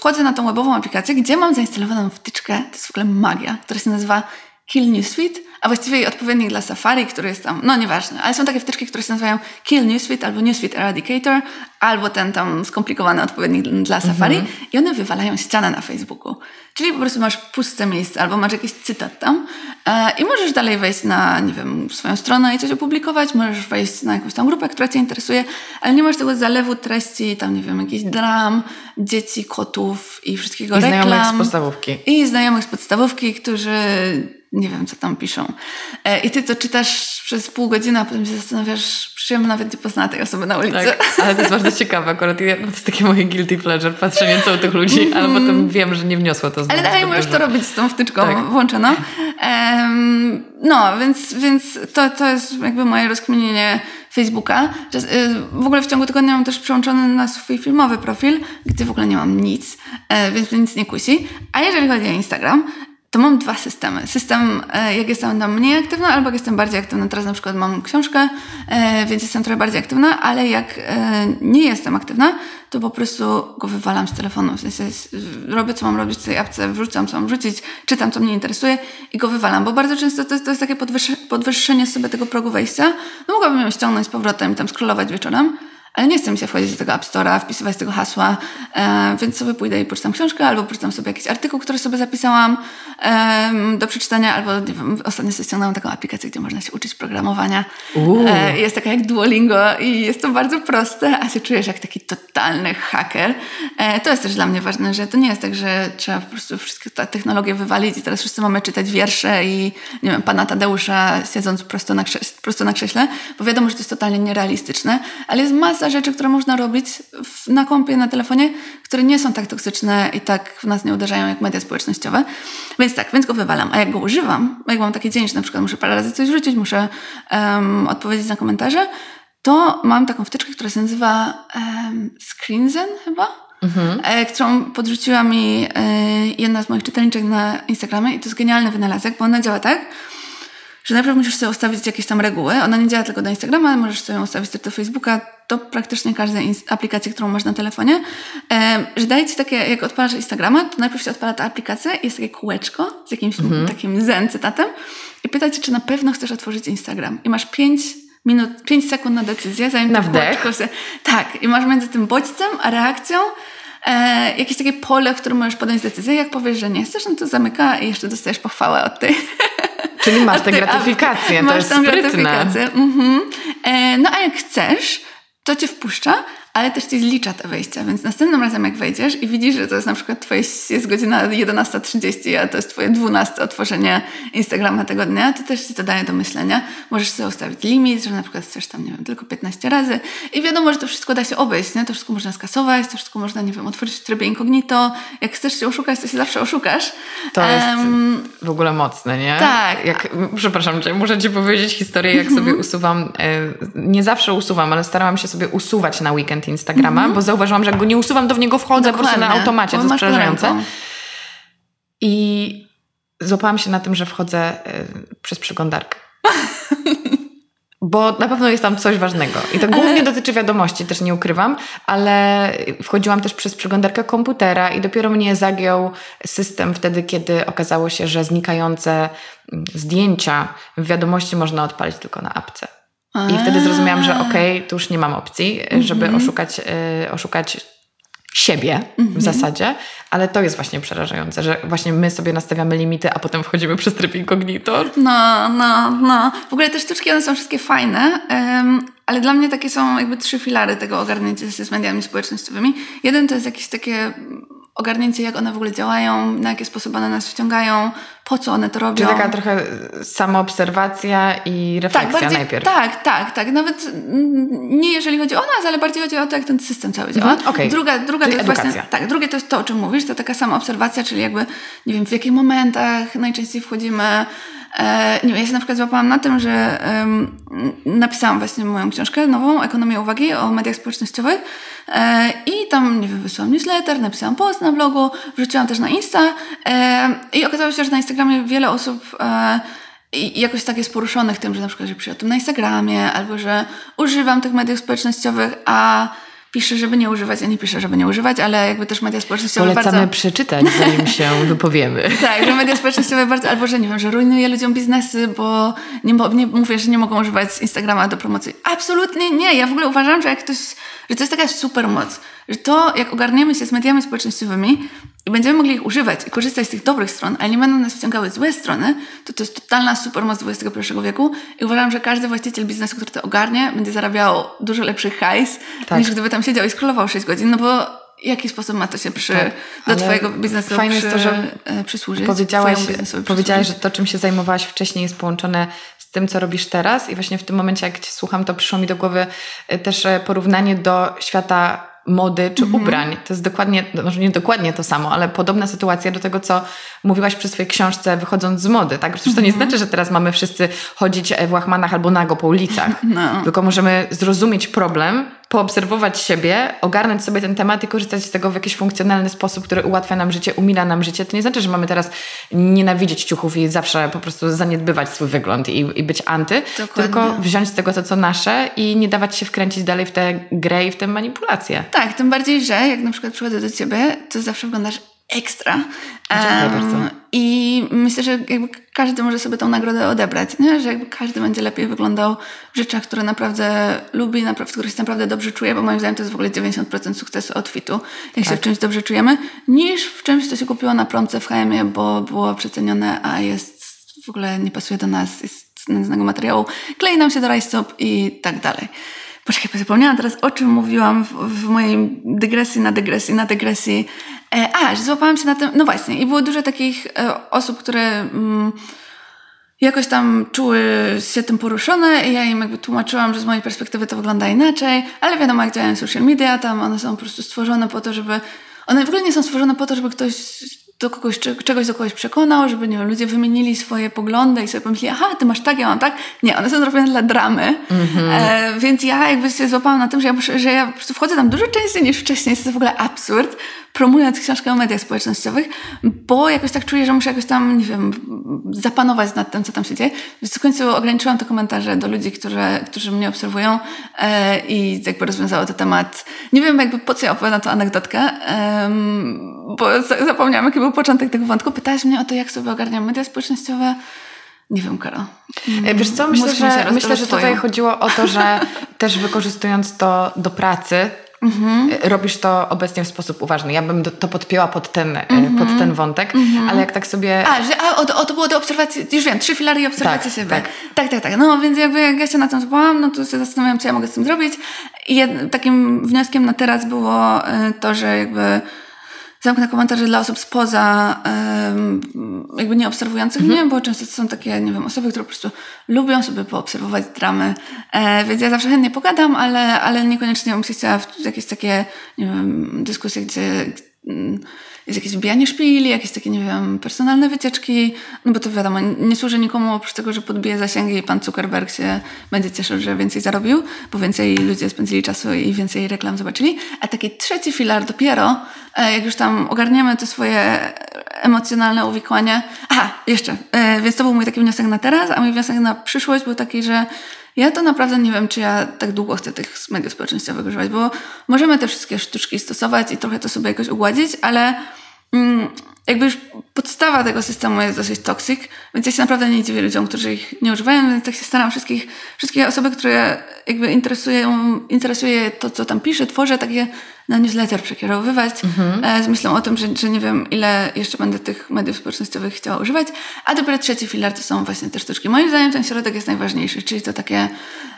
S2: wchodzę na tą webową aplikację, gdzie mam zainstalowaną wtyczkę, to jest w ogóle magia, która się nazywa Kill Newsfeed, a właściwie jej odpowiednik dla Safari, który jest tam, no nieważne, ale są takie wtyczki, które się nazywają Kill Newsfeed albo Newsfeed Eradicator, albo ten tam skomplikowany odpowiednik dla Safari mm-hmm. i one wywalają ścianę na Facebooku. Czyli po prostu masz puste miejsce albo masz jakiś cytat tam e, i możesz dalej wejść na, nie wiem, swoją stronę i coś opublikować, możesz wejść na jakąś tam grupę, która cię interesuje, ale nie masz tego zalewu treści, tam nie wiem, jakichś dram, dzieci, kotów i wszystkiego,
S1: I
S2: reklam.
S1: I znajomych z podstawówki.
S2: I znajomych z podstawówki, którzy nie wiem, co tam piszą. E, I ty to czytasz przez pół godziny, a potem się zastanawiasz, przecież ja bym nawet nie poznała tej osoby na ulicy.
S1: Tak, ale to jest bardzo ciekawe akurat. Ja, to jest takie moje guilty pleasure, patrzenie co u tych ludzi, mm-hmm. ale potem wiem, że nie wniosło to z
S2: Ale dalej możesz to robić z tą wtyczką tak. włączoną. Um, no, więc, więc to, to jest jakby moje rozkminienie Facebooka. W ogóle w ciągu tygodnia mam też przełączony na swój filmowy profil, gdzie w ogóle nie mam nic, więc mnie nic nie kusi. A jeżeli chodzi o Instagram, to mam dwa systemy. System, jak jestem tam mniej aktywna, albo jak jestem bardziej aktywna. Teraz na przykład mam książkę, więc jestem trochę bardziej aktywna, ale jak nie jestem aktywna, to po prostu go wywalam z telefonu. W sensie robię, co mam robić w tej apce, wrzucam, co mam wrzucić, czytam, co mnie interesuje i go wywalam, bo bardzo często to jest, to jest takie podwyższenie, podwyższenie sobie tego progu wejścia. No mogłabym ją ściągnąć z powrotem i tam scrollować wieczorem, ale nie chcę mi się wchodzić do tego App Store'a, wpisywać tego hasła, e, więc sobie pójdę i poczytam książkę, albo poczytam sobie jakiś artykuł, który sobie zapisałam e, do przeczytania, albo nie wiem, ostatnio sobie ściągnęłam taką aplikację, gdzie można się uczyć programowania. E, jest taka jak Duolingo i jest to bardzo proste, a się czujesz jak taki totalny haker. E, to jest też dla mnie ważne, że to nie jest tak, że trzeba po prostu wszystkie te technologie wywalić i teraz wszyscy mamy czytać wiersze i nie wiem, pana Tadeusza siedząc prosto na, krześ- prosto na krześle, bo wiadomo, że to jest totalnie nierealistyczne, ale jest masa rzeczy, które można robić w, na kompie, na telefonie, które nie są tak toksyczne i tak w nas nie uderzają jak media społecznościowe. Więc tak, więc go wywalam. A jak go używam, jak mam taki dzień, że na przykład muszę parę razy coś wrzucić, muszę um, odpowiedzieć na komentarze, to mam taką wtyczkę, która się nazywa um, Screenzen chyba, mhm. e, którą podrzuciła mi e, jedna z moich czytelniczek na Instagramie i to jest genialny wynalazek, bo ona działa tak, że najpierw musisz sobie ustawić jakieś tam reguły. Ona nie działa tylko do Instagrama, ale możesz sobie ustawić też do Facebooka, do praktycznie każdej aplikacji, którą masz na telefonie. E, że daje ci takie, jak odpalasz Instagrama, to najpierw się odpala ta aplikacja i jest takie kółeczko z jakimś mhm. takim zen cytatem i pyta cię, czy na pewno chcesz otworzyć Instagram. I masz pięć minut, pięć sekund na decyzję, zanim
S1: na
S2: to
S1: wdech.
S2: Się, tak, i masz między tym bodźcem a reakcją E, jakieś takie pole, w którym możesz podjąć decyzję. Jak powiesz, że nie chcesz, no to zamyka i jeszcze dostajesz pochwałę od tej.
S1: Czyli masz tę gratyfikację, to jest sprytne.
S2: Mhm. E, no a jak chcesz, to cię wpuszcza, ale też ci zlicza te wejścia, więc następnym razem jak wejdziesz i widzisz, że to jest na przykład twoje, jest godzina jedenasta trzydzieści, a to jest twoje dwunaste otworzenie Instagrama tego dnia, to też ci to daje do myślenia. Możesz sobie ustawić limit, że na przykład chcesz tam, nie wiem, tylko piętnaście razy i wiadomo, że to wszystko da się obejść, nie? To wszystko można skasować, to wszystko można, nie wiem, otworzyć w trybie incognito. Jak chcesz się oszukać, to się zawsze oszukasz.
S1: To jest um, w ogóle mocne, nie?
S2: Tak.
S1: Jak, przepraszam cię, muszę ci powiedzieć historię, jak sobie usuwam, nie zawsze usuwam, ale starałam się sobie usuwać na weekend Instagrama, mm-hmm. bo zauważyłam, że jak go nie usuwam, to w niego wchodzę Dokładnie. po prostu na automacie. To jest przerażające. I złapałam się na tym, że wchodzę y, przez przeglądarkę. Bo na pewno jest tam coś ważnego. I to głównie dotyczy wiadomości, też nie ukrywam, ale wchodziłam też przez przeglądarkę komputera i dopiero mnie zagiął system wtedy, kiedy okazało się, że znikające zdjęcia w wiadomości można odpalić tylko na apce. I wtedy zrozumiałam, że okej, okay, tu już nie mam opcji, żeby mm-hmm. oszukać, y, oszukać siebie mm-hmm. w zasadzie, ale to jest właśnie przerażające, że właśnie my sobie nastawiamy limity, a potem wchodzimy przez tryb incognito.
S2: No, no, no. W ogóle te sztuczki, one są wszystkie fajne, um, ale dla mnie takie są jakby trzy filary tego ogarnięcia się z mediami społecznościowymi. Jeden to jest jakieś takie ogarnięcie, jak one w ogóle działają, na jakie sposoby one nas wciągają, po co one to robią.
S1: Czyli taka trochę samoobserwacja i refleksja
S2: tak, bardziej,
S1: najpierw.
S2: Tak, tak, tak. Nawet nie jeżeli chodzi o nas, ale bardziej chodzi o to, jak ten system cały działa.
S1: Mhm, okay.
S2: Druga, druga to jest
S1: edukacja.
S2: właśnie, tak, drugie to jest to, o czym mówisz, to taka samoobserwacja, czyli jakby, nie wiem, w jakich momentach najczęściej wchodzimy. E, nie wiem, ja się na przykład złapałam na tym, że um, napisałam właśnie moją książkę nową, Ekonomia uwagi, o mediach społecznościowych e, i tam, nie wiem, wysłałam newsletter, napisałam post na blogu, wrzuciłam też na Insta e, i okazało się, że na Instagramie wiele osób e, i jakoś tak jest poruszonych tym, że na przykład, że piszę o tym na Instagramie albo że używam tych mediów społecznościowych, a pisze, żeby nie używać, a nie pisze, żeby nie używać, ale jakby też media społecznościowe
S1: Polecamy
S2: bardzo...
S1: przeczytać, zanim się wypowiemy.
S2: Tak, że media społecznościowe bardzo, albo że nie wiem, że rujnuje ludziom biznesy, bo nie, nie mówię, że nie mogą używać Instagrama do promocji. Absolutnie nie. Ja w ogóle uważam, że jak ktoś, że to jest taka super moc, że to jak ogarniemy się z mediami społecznościowymi i będziemy mogli ich używać i korzystać z tych dobrych stron, ale nie będą nas wciągały złe strony, to to jest totalna supermoc dwudziestego pierwszego wieku i uważam, że każdy właściciel biznesu, który to ogarnie, będzie zarabiał dużo lepszy hajs, tak. niż gdyby tam siedział i scrollował sześć godzin, no bo w jaki sposób ma to się przy, tak, do twojego biznesu
S1: fajne
S2: przy,
S1: jest to, że
S2: przysłużyć?
S1: Powiedziałaś, powiedziałaś, że to, czym się zajmowałaś wcześniej, jest połączone z tym, co robisz teraz i właśnie w tym momencie, jak cię słucham, to przyszło mi do głowy też porównanie do świata mody czy mhm. ubrań. To jest dokładnie, może nie dokładnie to samo, ale podobna sytuacja do tego, co mówiłaś przy swojej książce wychodząc z mody. Tak? Przecież to nie znaczy, że teraz mamy wszyscy chodzić w łachmanach albo nago po ulicach. No. Tylko możemy zrozumieć problem, poobserwować siebie, ogarnąć sobie ten temat i korzystać z tego w jakiś funkcjonalny sposób, który ułatwia nam życie, umila nam życie. To nie znaczy, że mamy teraz nienawidzieć ciuchów i zawsze po prostu zaniedbywać swój wygląd i, i być anty, dokładnie. Tylko wziąć z tego to, co nasze i nie dawać się wkręcić dalej w tę grę i w tę manipulację.
S2: Tak, tym bardziej, że jak na przykład przychodzę do ciebie, to zawsze wyglądasz ekstra.
S1: Dziękuję um, bardzo.
S2: I myślę, że jakby każdy może sobie tą nagrodę odebrać, nie? Że jakby każdy będzie lepiej wyglądał w rzeczach, które naprawdę lubi, naprawdę, w których się naprawdę dobrze czuje, bo moim zdaniem to jest w ogóle dziewięćdziesiąt procent sukcesu outfitu, jak tak. się w czymś dobrze czujemy, niż w czymś, co się kupiło na promce w H and M, bo było przecenione, a jest w ogóle nie pasuje do nas, jest z nędznego materiału, klei nam się do rajstop i tak dalej. Poczekaj, zapomniałam teraz, o czym mówiłam w, w mojej dygresji na dygresji na dygresji. E, a, że złapałam się na tym, no właśnie, i było dużo takich e, osób, które mm, jakoś tam czuły się tym poruszone i ja im jakby tłumaczyłam, że z mojej perspektywy to wygląda inaczej, ale wiadomo, jak działają social media, tam one są po prostu stworzone po to, żeby, one w ogóle nie są stworzone po to, żeby ktoś do kogoś, czegoś do kogoś przekonał, żeby, nie wiem, ludzie wymienili swoje poglądy i sobie pomyśleli, aha, ty masz tak, ja mam tak. Nie, one są zrobione dla dramy. Mm-hmm. E, więc ja jakby się złapałam na tym, że ja, muszę, że ja po prostu wchodzę tam dużo częściej niż wcześniej. Jest to w ogóle absurd, promując książkę o mediach społecznościowych, bo jakoś tak czuję, że muszę jakoś tam, nie wiem, zapanować nad tym, co tam się dzieje. Więc w końcu ograniczyłam te komentarze do ludzi, którzy, którzy mnie obserwują e, i jakby rozwiązało ten temat. Nie wiem jakby po co ja opowiadam tą anegdotkę, e, bo zapomniałam, jaki był początek tego wątku. Pytałaś mnie o to, jak sobie ogarniam media społecznościowe. Nie wiem, Karol.
S1: Wiesz co, myślę, że, myślę, że tutaj chodziło o to, że też wykorzystując to do pracy, mm-hmm. robisz to obecnie w sposób uważny. Ja bym to podpięła pod ten, mm-hmm. pod ten wątek, mm-hmm. ale jak tak sobie...
S2: A, że, a o, o, to było do obserwacji, już wiem, trzy filary i obserwacji
S1: tak,
S2: siebie.
S1: Tak.
S2: tak, tak, tak. No więc jakby jak ja się na tym złapałam, no to się zastanawiałam, co ja mogę z tym zrobić. I jed, takim wnioskiem na teraz było to, że jakby zamknę komentarze dla osób spoza um, jakby nie obserwujących mm-hmm. mnie, bo często to są takie, nie wiem, osoby, które po prostu lubią sobie poobserwować dramy. E, więc ja zawsze chętnie pogadam, ale, ale niekoniecznie bym się chciała w jakieś takie, nie wiem, dyskusje, gdzie jest jakieś wbijanie szpili, jakieś takie, nie wiem, personalne wycieczki, no bo to wiadomo, nie służy nikomu oprócz tego, że podbije zasięgi i pan Zuckerberg się będzie cieszył, że więcej zarobił, bo więcej ludzie spędzili czasu i więcej reklam zobaczyli. A taki trzeci filar dopiero, jak już tam ogarniemy to swoje emocjonalne uwikłanie. Aha, jeszcze, więc to był mój taki wniosek na teraz, a mój wniosek na przyszłość był taki, że ja to naprawdę nie wiem, czy ja tak długo chcę tych mediów społecznościowych używać, bo możemy te wszystkie sztuczki stosować i trochę to sobie jakoś ugładzić, ale mm, jakby już podstawa tego systemu jest dosyć toxic, więc ja się naprawdę nie dziwię ludziom, którzy ich nie używają, więc tak się staram wszystkich, wszystkie osoby, które jakby interesują, interesuje to, co tam piszę, tworzę, takie na newsletter przekierowywać mhm. z myślą o tym, że, że nie wiem, ile jeszcze będę tych mediów społecznościowych chciała używać. A dopiero trzeci filar to są właśnie te sztuczki. Moim zdaniem ten środek jest najważniejszy, czyli to takie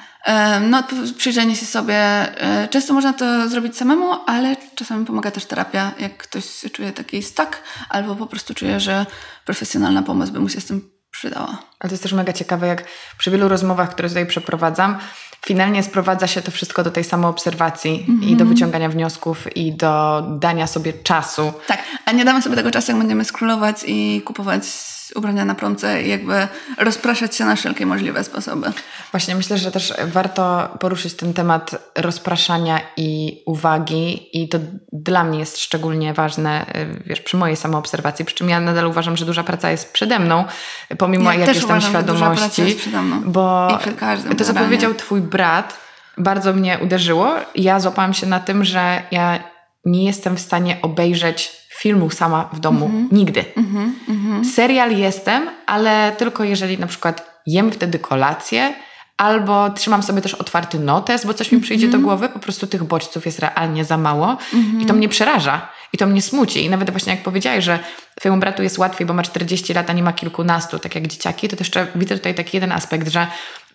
S2: no, przyjrzenie się sobie. Często można to zrobić samemu, ale czasami pomaga też terapia, jak ktoś się czuje taki stuck albo po prostu czuje, że profesjonalna pomoc by mu się z tym przydała.
S1: Ale to jest też mega ciekawe, jak przy wielu rozmowach, które tutaj przeprowadzam, finalnie sprowadza się to wszystko do tej samoobserwacji mm-hmm. i do wyciągania wniosków i do dania sobie czasu.
S2: Tak, a nie damy sobie tego czasu, jak będziemy scrollować i kupować ubrania na promce i jakby rozpraszać się na wszelkie możliwe sposoby.
S1: Właśnie myślę, że też warto poruszyć ten temat rozpraszania i uwagi i to dla mnie jest szczególnie ważne, wiesz, przy mojej samoobserwacji, przy czym ja nadal uważam, że duża praca jest przede mną, pomimo
S2: ja
S1: jakiejś tam
S2: uważam,
S1: świadomości,
S2: że duża praca jest przede mną.
S1: bo
S2: I przed każdym
S1: to, co powiedział twój brat, bardzo mnie uderzyło. Ja złapałam się na tym, że ja nie jestem w stanie obejrzeć filmu sama w domu. Mm-hmm. Nigdy. Mm-hmm, mm-hmm. Serial jestem, ale tylko jeżeli na przykład jem wtedy kolację, albo trzymam sobie też otwarty notes, bo coś mi przyjdzie mm-hmm. do głowy. Po prostu tych bodźców jest realnie za mało. Mm-hmm. I to mnie przeraża. I to mnie smuci. I nawet właśnie jak powiedziałeś, że twojemu bratu jest łatwiej, bo ma czterdzieści lat, a nie ma kilkunastu, tak jak dzieciaki, to też widzę tutaj taki jeden aspekt, że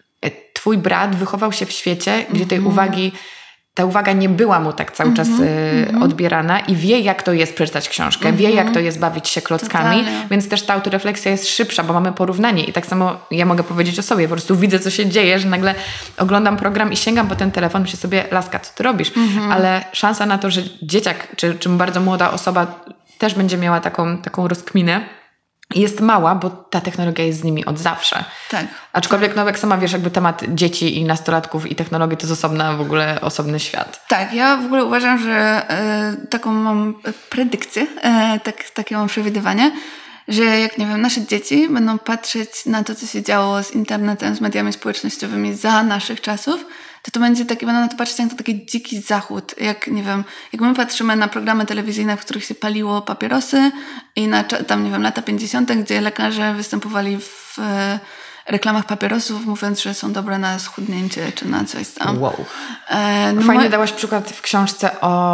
S1: twój brat wychował się w świecie, gdzie tej mm-hmm. uwagi, ta uwaga nie była mu tak cały mm-hmm. czas y, odbierana i wie, jak to jest przeczytać książkę, mm-hmm. wie, jak to jest bawić się klockami, totalnie. Więc też ta autorefleksja jest szybsza, bo mamy porównanie i tak samo ja mogę powiedzieć o sobie, po prostu widzę, co się dzieje, że nagle oglądam program i sięgam po ten telefon, myślę sobie, laska, co ty robisz? Mm-hmm. Ale szansa na to, że dzieciak, czy, czy bardzo młoda osoba też będzie miała taką, taką rozkminę, jest mała, bo ta technologia jest z nimi od zawsze.
S2: Tak.
S1: Aczkolwiek, no jak sama wiesz, jakby temat dzieci i nastolatków i technologii to jest osobna, w ogóle osobny świat.
S2: Tak, ja w ogóle uważam, że y, taką mam predykcję, y, tak, takie mam przewidywanie, że jak, nie wiem, nasze dzieci będą patrzeć na to, co się działo z internetem, z mediami społecznościowymi za naszych czasów, to to będzie takie, będą na to patrzeć jak to taki dziki zachód. Jak, nie wiem, jak my patrzymy na programy telewizyjne, w których się paliło papierosy i na tam, nie wiem, lata pięćdziesiąte, gdzie lekarze występowali w e, reklamach papierosów, mówiąc, że są dobre na schudnięcie czy na coś tam.
S1: Wow.
S2: E, no
S1: Fajnie
S2: mo-
S1: dałaś przykład w książce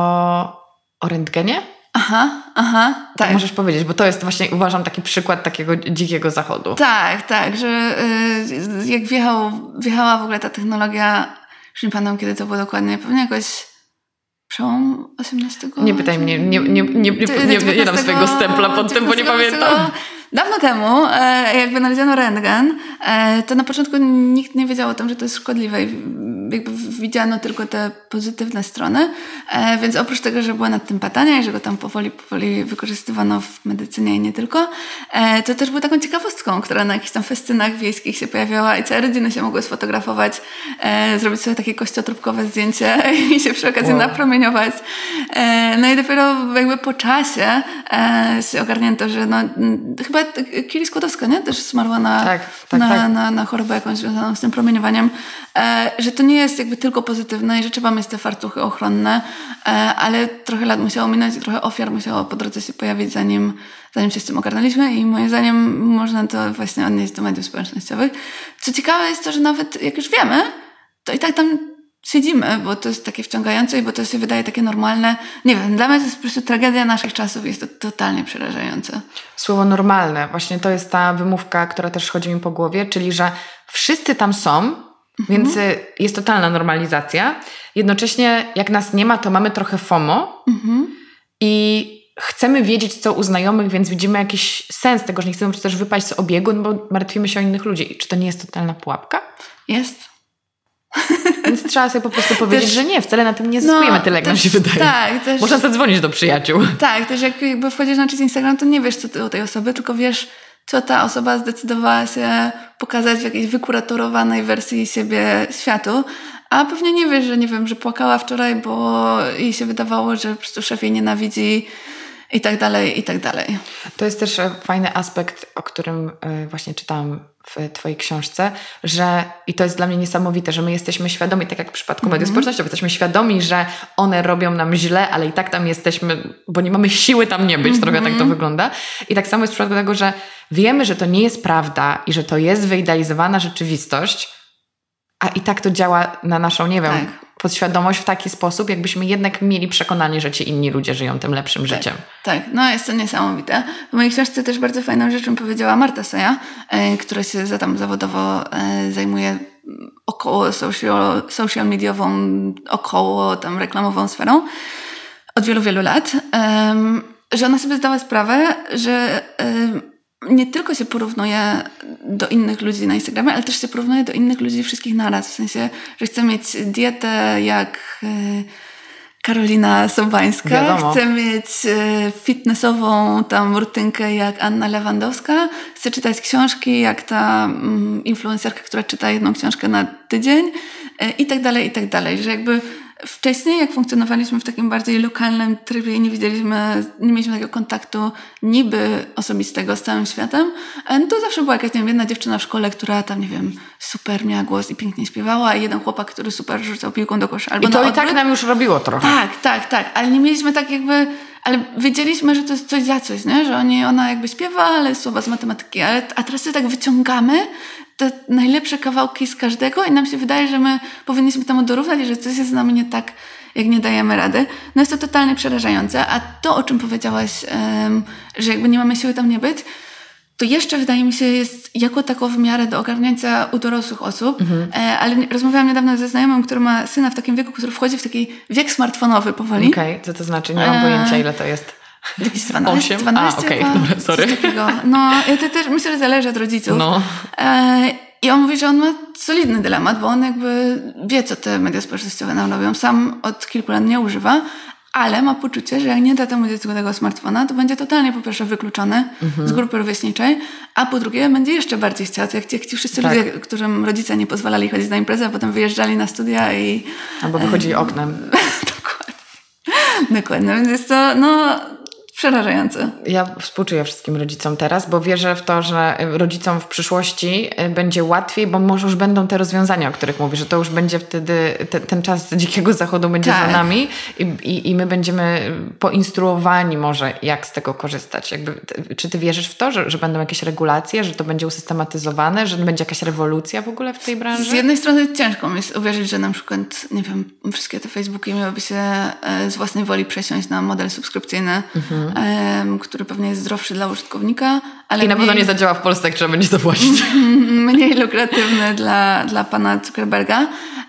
S1: o, o rentgenie?
S2: Aha, aha, tak.
S1: tak. Możesz powiedzieć, bo to jest właśnie, uważam, taki przykład takiego dzikiego zachodu.
S2: Tak, tak, że y, jak wjechał, wjechała w ogóle ta technologia, już nie pamiętam, kiedy to było dokładnie, pewnie jakoś przełom osiemnastego
S1: Nie pytaj mnie, nie, nie, nie, nie, nie, nie, nie dam swojego stempla pod tym, bo nie pamiętam.
S2: Dawno temu, jak wynaleziono rentgen, to na początku nikt nie wiedział o tym, że to jest szkodliwe i jakby widziano tylko te pozytywne strony, więc oprócz tego, że były nad tym badania i że go tam powoli, powoli wykorzystywano w medycynie i nie tylko, to też był taką ciekawostką, która na jakichś tam festynach wiejskich się pojawiała i całe rodziny się mogły sfotografować, zrobić sobie takie kościotróbkowe zdjęcie i się przy okazji wow. napromieniować. No i dopiero jakby po czasie się ogarnięto, że no chyba Kiri Skłodowska, nie? Też zmarła na,
S1: tak, tak,
S2: na,
S1: tak.
S2: na, na chorobę jakąś związaną z tym promieniowaniem, e, że to nie jest jakby tylko pozytywne i że trzeba mieć te fartuchy ochronne, e, ale trochę lat musiało minąć i trochę ofiar musiało po drodze się pojawić, zanim, zanim się z tym ogarnęliśmy i moim zdaniem można to właśnie odnieść do mediów społecznościowych. Co ciekawe jest to, że nawet jak już wiemy, to i tak tam siedzimy, bo to jest takie wciągające i bo to się wydaje takie normalne. Nie wiem, dla mnie to jest po prostu tragedia naszych czasów, jest to totalnie przerażające.
S1: Słowo normalne, właśnie to jest ta wymówka, która też chodzi mi po głowie, czyli że wszyscy tam są, mhm. więc jest totalna normalizacja. Jednocześnie jak nas nie ma, to mamy trochę FOMO mhm. i chcemy wiedzieć, co u znajomych, więc widzimy jakiś sens tego, że nie chcemy też wypaść z obiegu, no bo martwimy się o innych ludzi. Czy to nie jest totalna pułapka?
S2: Jest.
S1: Więc trzeba sobie po prostu powiedzieć, też, że nie, wcale na tym nie zyskujemy no, tyle, jak też, nam się wydaje.
S2: Tak, też,
S1: można zadzwonić do przyjaciół.
S2: Tak, też jak jakby wchodzisz na czyjś Instagram, to nie wiesz, co ty o tej osoby, tylko wiesz, co ta osoba zdecydowała się pokazać w jakiejś wykuratorowanej wersji siebie światu. A pewnie nie wiesz, że nie wiem, że płakała wczoraj, bo jej się wydawało, że po prostu szef jej nienawidzi i tak dalej, i tak dalej.
S1: To jest też fajny aspekt, o którym właśnie czytałam w twojej książce, że i to jest dla mnie niesamowite, że my jesteśmy świadomi, tak jak w przypadku mm-hmm. mediów społecznościowych, jesteśmy świadomi, że one robią nam źle, ale i tak tam jesteśmy, bo nie mamy siły tam nie być, mm-hmm. trochę tak to wygląda. I tak samo jest w przypadku tego, że wiemy, że to nie jest prawda i że to jest wyidealizowana rzeczywistość, a i tak to działa na naszą, nie wiem, tak. podświadomość w taki sposób, jakbyśmy jednak mieli przekonanie, że ci inni ludzie żyją tym lepszym
S2: tak,
S1: życiem.
S2: Tak, no jest to niesamowite. W mojej książce też bardzo fajną rzeczą powiedziała Marta Soja, e, która się za tam zawodowo e, zajmuje około social, social mediową, około tam reklamową sferą od wielu, wielu lat, e, że ona sobie zdała sprawę, że e, nie tylko się porównuje do innych ludzi na Instagramie, ale też się porównuje do innych ludzi wszystkich naraz. W sensie, że chce mieć dietę jak Karolina Sobańska,
S1: Wiadomo.
S2: chce mieć fitnessową tam rutynkę jak Anna Lewandowska, chce czytać książki jak ta influencerka, która czyta jedną książkę na tydzień i tak dalej, i tak dalej. Że jakby wcześniej, jak funkcjonowaliśmy w takim bardziej lokalnym trybie i nie widzieliśmy, nie mieliśmy takiego kontaktu niby osobistego z całym światem, no to zawsze była jakaś, nie wiem, jedna dziewczyna w szkole, która tam, nie wiem, super miała głos i pięknie śpiewała, i jeden chłopak, który super rzucał piłką do kosza. Albo
S1: I to
S2: na
S1: i tak nam już robiło trochę.
S2: Tak, tak, tak, ale nie mieliśmy tak jakby... Ale wiedzieliśmy, że to jest coś za coś, nie? Że oni, ona jakby śpiewa, ale jest słaba z matematyki. Ale, a teraz się tak wyciągamy te najlepsze kawałki z każdego i nam się wydaje, że my powinniśmy temu dorównać i że coś jest z nami nie tak, jak nie dajemy rady. No jest to totalnie przerażające. A to, o czym powiedziałaś, um, że jakby nie mamy siły tam nie być, to jeszcze wydaje mi się jest jako tako w miarę do ogarnięcia u dorosłych osób. Mhm. E, ale rozmawiałam niedawno ze znajomym, który ma syna w takim wieku, który wchodzi w taki wiek smartfonowy powoli.
S1: Okej, okay, co to znaczy? Nie mam e... pojęcia, ile to jest.
S2: Jakieś dwanaście,
S1: osiem?
S2: dwanaście
S1: A, okej, okay. Dobra, sorry.
S2: No, ja to też myślę, że zależy od rodziców. No. E, I on mówi, że on ma solidny dylemat, bo on jakby wie, co te media społecznościowe nam robią. Sam od kilku lat nie używa, ale ma poczucie, że jak nie da temu dziecku tego smartfona, to będzie totalnie po pierwsze wykluczony mhm. z grupy rówieśniczej, a po drugie będzie jeszcze bardziej chciał, jak ci, jak ci wszyscy tak. ludzie, którym rodzice nie pozwalali chodzić na imprezę, a potem wyjeżdżali na studia i...
S1: Albo wychodzili e... oknem.
S2: Dokładnie. Dokładnie, więc jest to, no... przerażające.
S1: Ja współczuję wszystkim rodzicom teraz, bo wierzę w to, że rodzicom w przyszłości będzie łatwiej, bo może już będą te rozwiązania, o których mówisz, że to już będzie wtedy, te, ten czas dzikiego zachodu będzie tak. za nami i, i, i my będziemy poinstruowani może, jak z tego korzystać. Jakby, czy ty wierzysz w to, że, że będą jakieś regulacje, że to będzie usystematyzowane, że będzie jakaś rewolucja w ogóle w tej branży?
S2: Z jednej strony ciężko mi jest uwierzyć, że na przykład, nie wiem, wszystkie te Facebooki miałyby się z własnej woli przesiąść na model subskrypcyjny, mhm. który pewnie jest zdrowszy dla użytkownika, ale
S1: i na pewno
S2: mniej,
S1: nie zadziała w Polsce, jak trzeba będzie to płacić.
S2: Mniej lukratywny dla, dla pana Zuckerberga.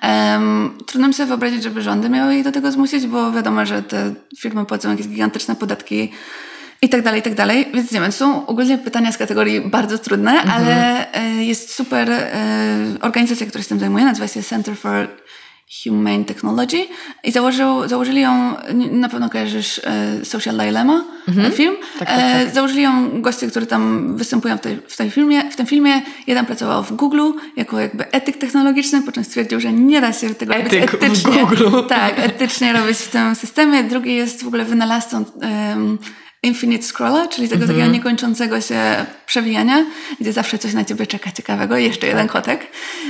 S2: Um, trudno mi sobie wyobrazić, żeby rządy miały ich do tego zmusić, bo wiadomo, że te firmy płacą jakieś gigantyczne podatki i tak dalej, i tak dalej. Więc nie wiem, są ogólnie pytania z kategorii bardzo trudne, mhm. ale jest super organizacja, która się tym zajmuje, nazywa się Center for Humane Technology i założył, założyli ją, na pewno kojarzysz e, Social Dilemma, mhm. film. Tak, tak, tak. E, założyli ją goście, którzy tam występują w, tej, w, tej filmie, w tym filmie. Jeden pracował w Google jako jakby etyk technologiczny, po czym stwierdził, że nie da się tego robić etycznie. W Google. Tak, etycznie robić w tym systemie. Drugi jest w ogóle wynalazcą um, Infinite Scroller, czyli tego mm-hmm. takiego niekończącego się przewijania, gdzie zawsze coś na ciebie czeka ciekawego i jeszcze tak. jeden kotek.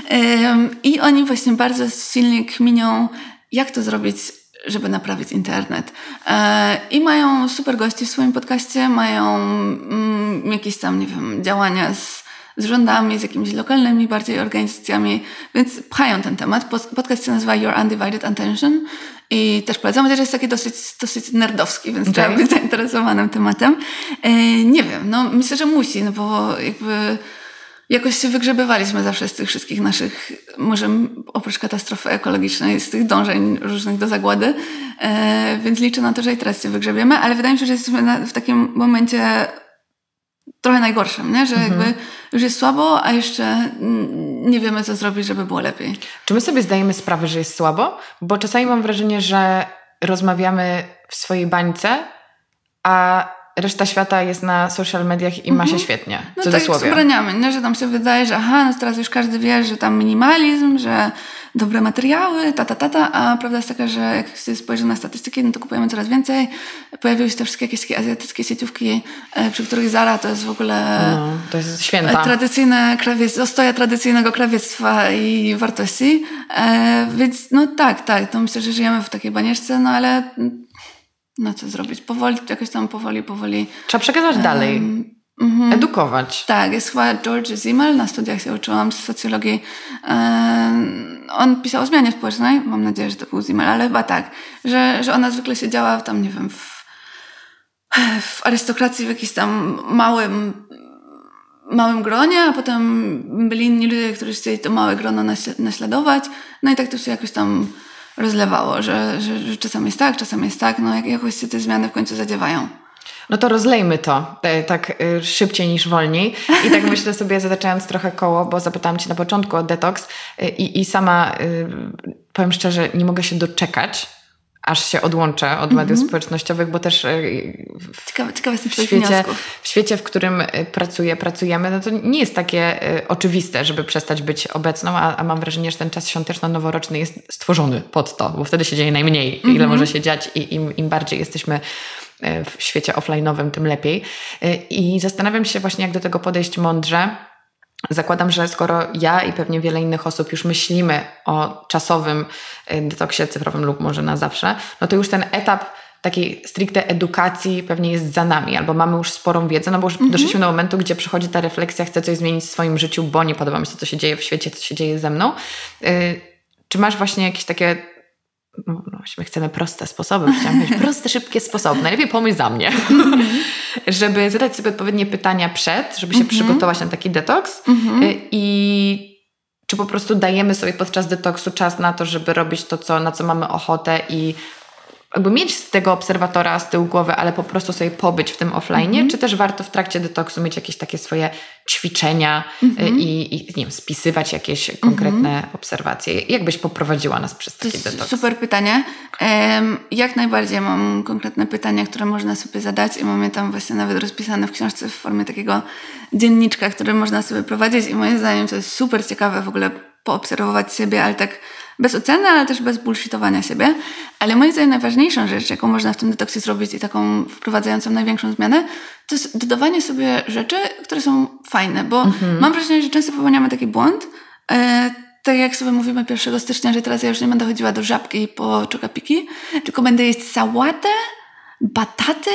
S2: Um, I oni właśnie bardzo silnie kminią, jak to zrobić, żeby naprawić internet. E, I mają super gości w swoim podcaście, mają mm, jakieś tam, nie wiem, działania z, z rządami, z jakimiś lokalnymi bardziej organizacjami, więc pchają ten temat. Podcast się nazywa Your Undivided Attention i też polecam, chociaż jest taki dosyć, dosyć nerdowski, więc okay. trzeba być zainteresowanym tematem. E, nie wiem, no myślę, że musi, no bo jakby jakoś się wygrzebywaliśmy zawsze z tych wszystkich naszych, może oprócz katastrofy ekologicznej, z tych dążeń różnych do zagłady, e, więc liczę na to, że i teraz się wygrzebiemy, ale wydaje mi się, że jesteśmy na, w takim momencie trochę najgorszym, nie? Że mhm. jakby już jest słabo, a jeszcze nie wiemy, co zrobić, żeby było lepiej. Czy
S1: my sobie zdajemy sprawę, że jest słabo? Bo czasami mam wrażenie, że rozmawiamy w swojej bańce, a reszta świata jest na social mediach i ma się świetnie.
S2: No tak jak z ubraniami, nie? Że tam się wydaje, że aha, no teraz już każdy wie, że tam minimalizm, że dobre materiały, ta, ta, ta, ta, a prawda jest taka, że jak się spojrzy na statystyki, no to kupujemy coraz więcej. Pojawiły się te wszystkie jakieś takie azjatyckie sieciówki, przy których Zara to jest w ogóle
S1: no, to jest święta.
S2: Tradycyjne krawiec, ostoja tradycyjnego krawiectwa i wartości. E, więc no tak, tak, to myślę, że żyjemy w takiej banieczce, no ale no co zrobić? Powoli, jakoś tam powoli, powoli.
S1: Trzeba przekazywać um, dalej. Mm-hmm. Edukować.
S2: Tak, jest chyba George Simmel, na studiach się uczyłam z socjologii. Um, on pisał o zmianie społecznej, mam nadzieję, że to był Simmel, ale chyba tak, że, że ona zwykle siedziała tam, nie wiem, w, w arystokracji, w jakimś tam małym małym gronie, a potem byli inni ludzie, którzy chcieli to małe grono naśladować. No i tak to się jakoś tam rozlewało, że, że, że czasami jest tak, czasami jest tak, no jak, jakoś się te zmiany w końcu zadziewają.
S1: No to rozlejmy to tak szybciej niż wolniej. I tak myślę sobie, zataczając trochę koło, bo zapytałam cię na początku o detoks i, i sama powiem szczerze, nie mogę się doczekać, aż się odłączę od mediów mm-hmm. społecznościowych, bo też w,
S2: ciekawe, ciekawe
S1: w, świecie, w świecie, w którym pracuję, pracujemy, no to nie jest takie oczywiste, żeby przestać być obecną, a, a mam wrażenie, że ten czas świąteczno-noworoczny jest stworzony pod to, bo wtedy się dzieje najmniej, mm-hmm. ile może się dziać i im, im bardziej jesteśmy w świecie offline'owym, tym lepiej. I zastanawiam się właśnie, jak do tego podejść mądrze. Zakładam, że skoro ja i pewnie wiele innych osób już myślimy o czasowym detoksie cyfrowym lub może na zawsze, no to już ten etap takiej stricte edukacji pewnie jest za nami, albo mamy już sporą wiedzę, no bo już mm-hmm. doszliśmy do momentu, gdzie przychodzi ta refleksja, chcę coś zmienić w swoim życiu, bo nie podoba mi się, co się dzieje w świecie, co się dzieje ze mną. Yy, czy masz właśnie jakieś takie, no, no my chcemy proste sposoby, chciałam powiedzieć proste, szybkie sposoby, najlepiej pomyśl za mnie, mm-hmm. żeby zadać sobie odpowiednie pytania przed, żeby się mm-hmm. przygotować na taki detoks mm-hmm. yy, i czy po prostu dajemy sobie podczas detoksu czas na to, żeby robić to, co, na co mamy ochotę i jakby mieć z tego obserwatora z tyłu głowy, ale po prostu sobie pobyć w tym offline, mm-hmm. czy też warto w trakcie detoksu mieć jakieś takie swoje ćwiczenia mm-hmm. i, i nie wiem, spisywać jakieś konkretne mm-hmm. obserwacje. Jak byś poprowadziła nas przez taki detoks?
S2: Super pytanie. Um, jak najbardziej mam konkretne pytania, które można sobie zadać i mam je tam właśnie nawet rozpisane w książce w formie takiego dzienniczka, który można sobie prowadzić i moim zdaniem to jest super ciekawe w ogóle poobserwować siebie, ale tak bez oceny, ale też bez bullshitowania siebie. Ale moim zdaniem najważniejszą rzecz, jaką można w tym detoksie zrobić i taką wprowadzającą największą zmianę, to jest dodawanie sobie rzeczy, które są fajne, bo mhm. mam wrażenie, że często popełniamy taki błąd, e, tak jak sobie mówimy pierwszego stycznia, że teraz ja już nie będę chodziła do Żabki po czokapiki, tylko będę jeść sałatę, bataty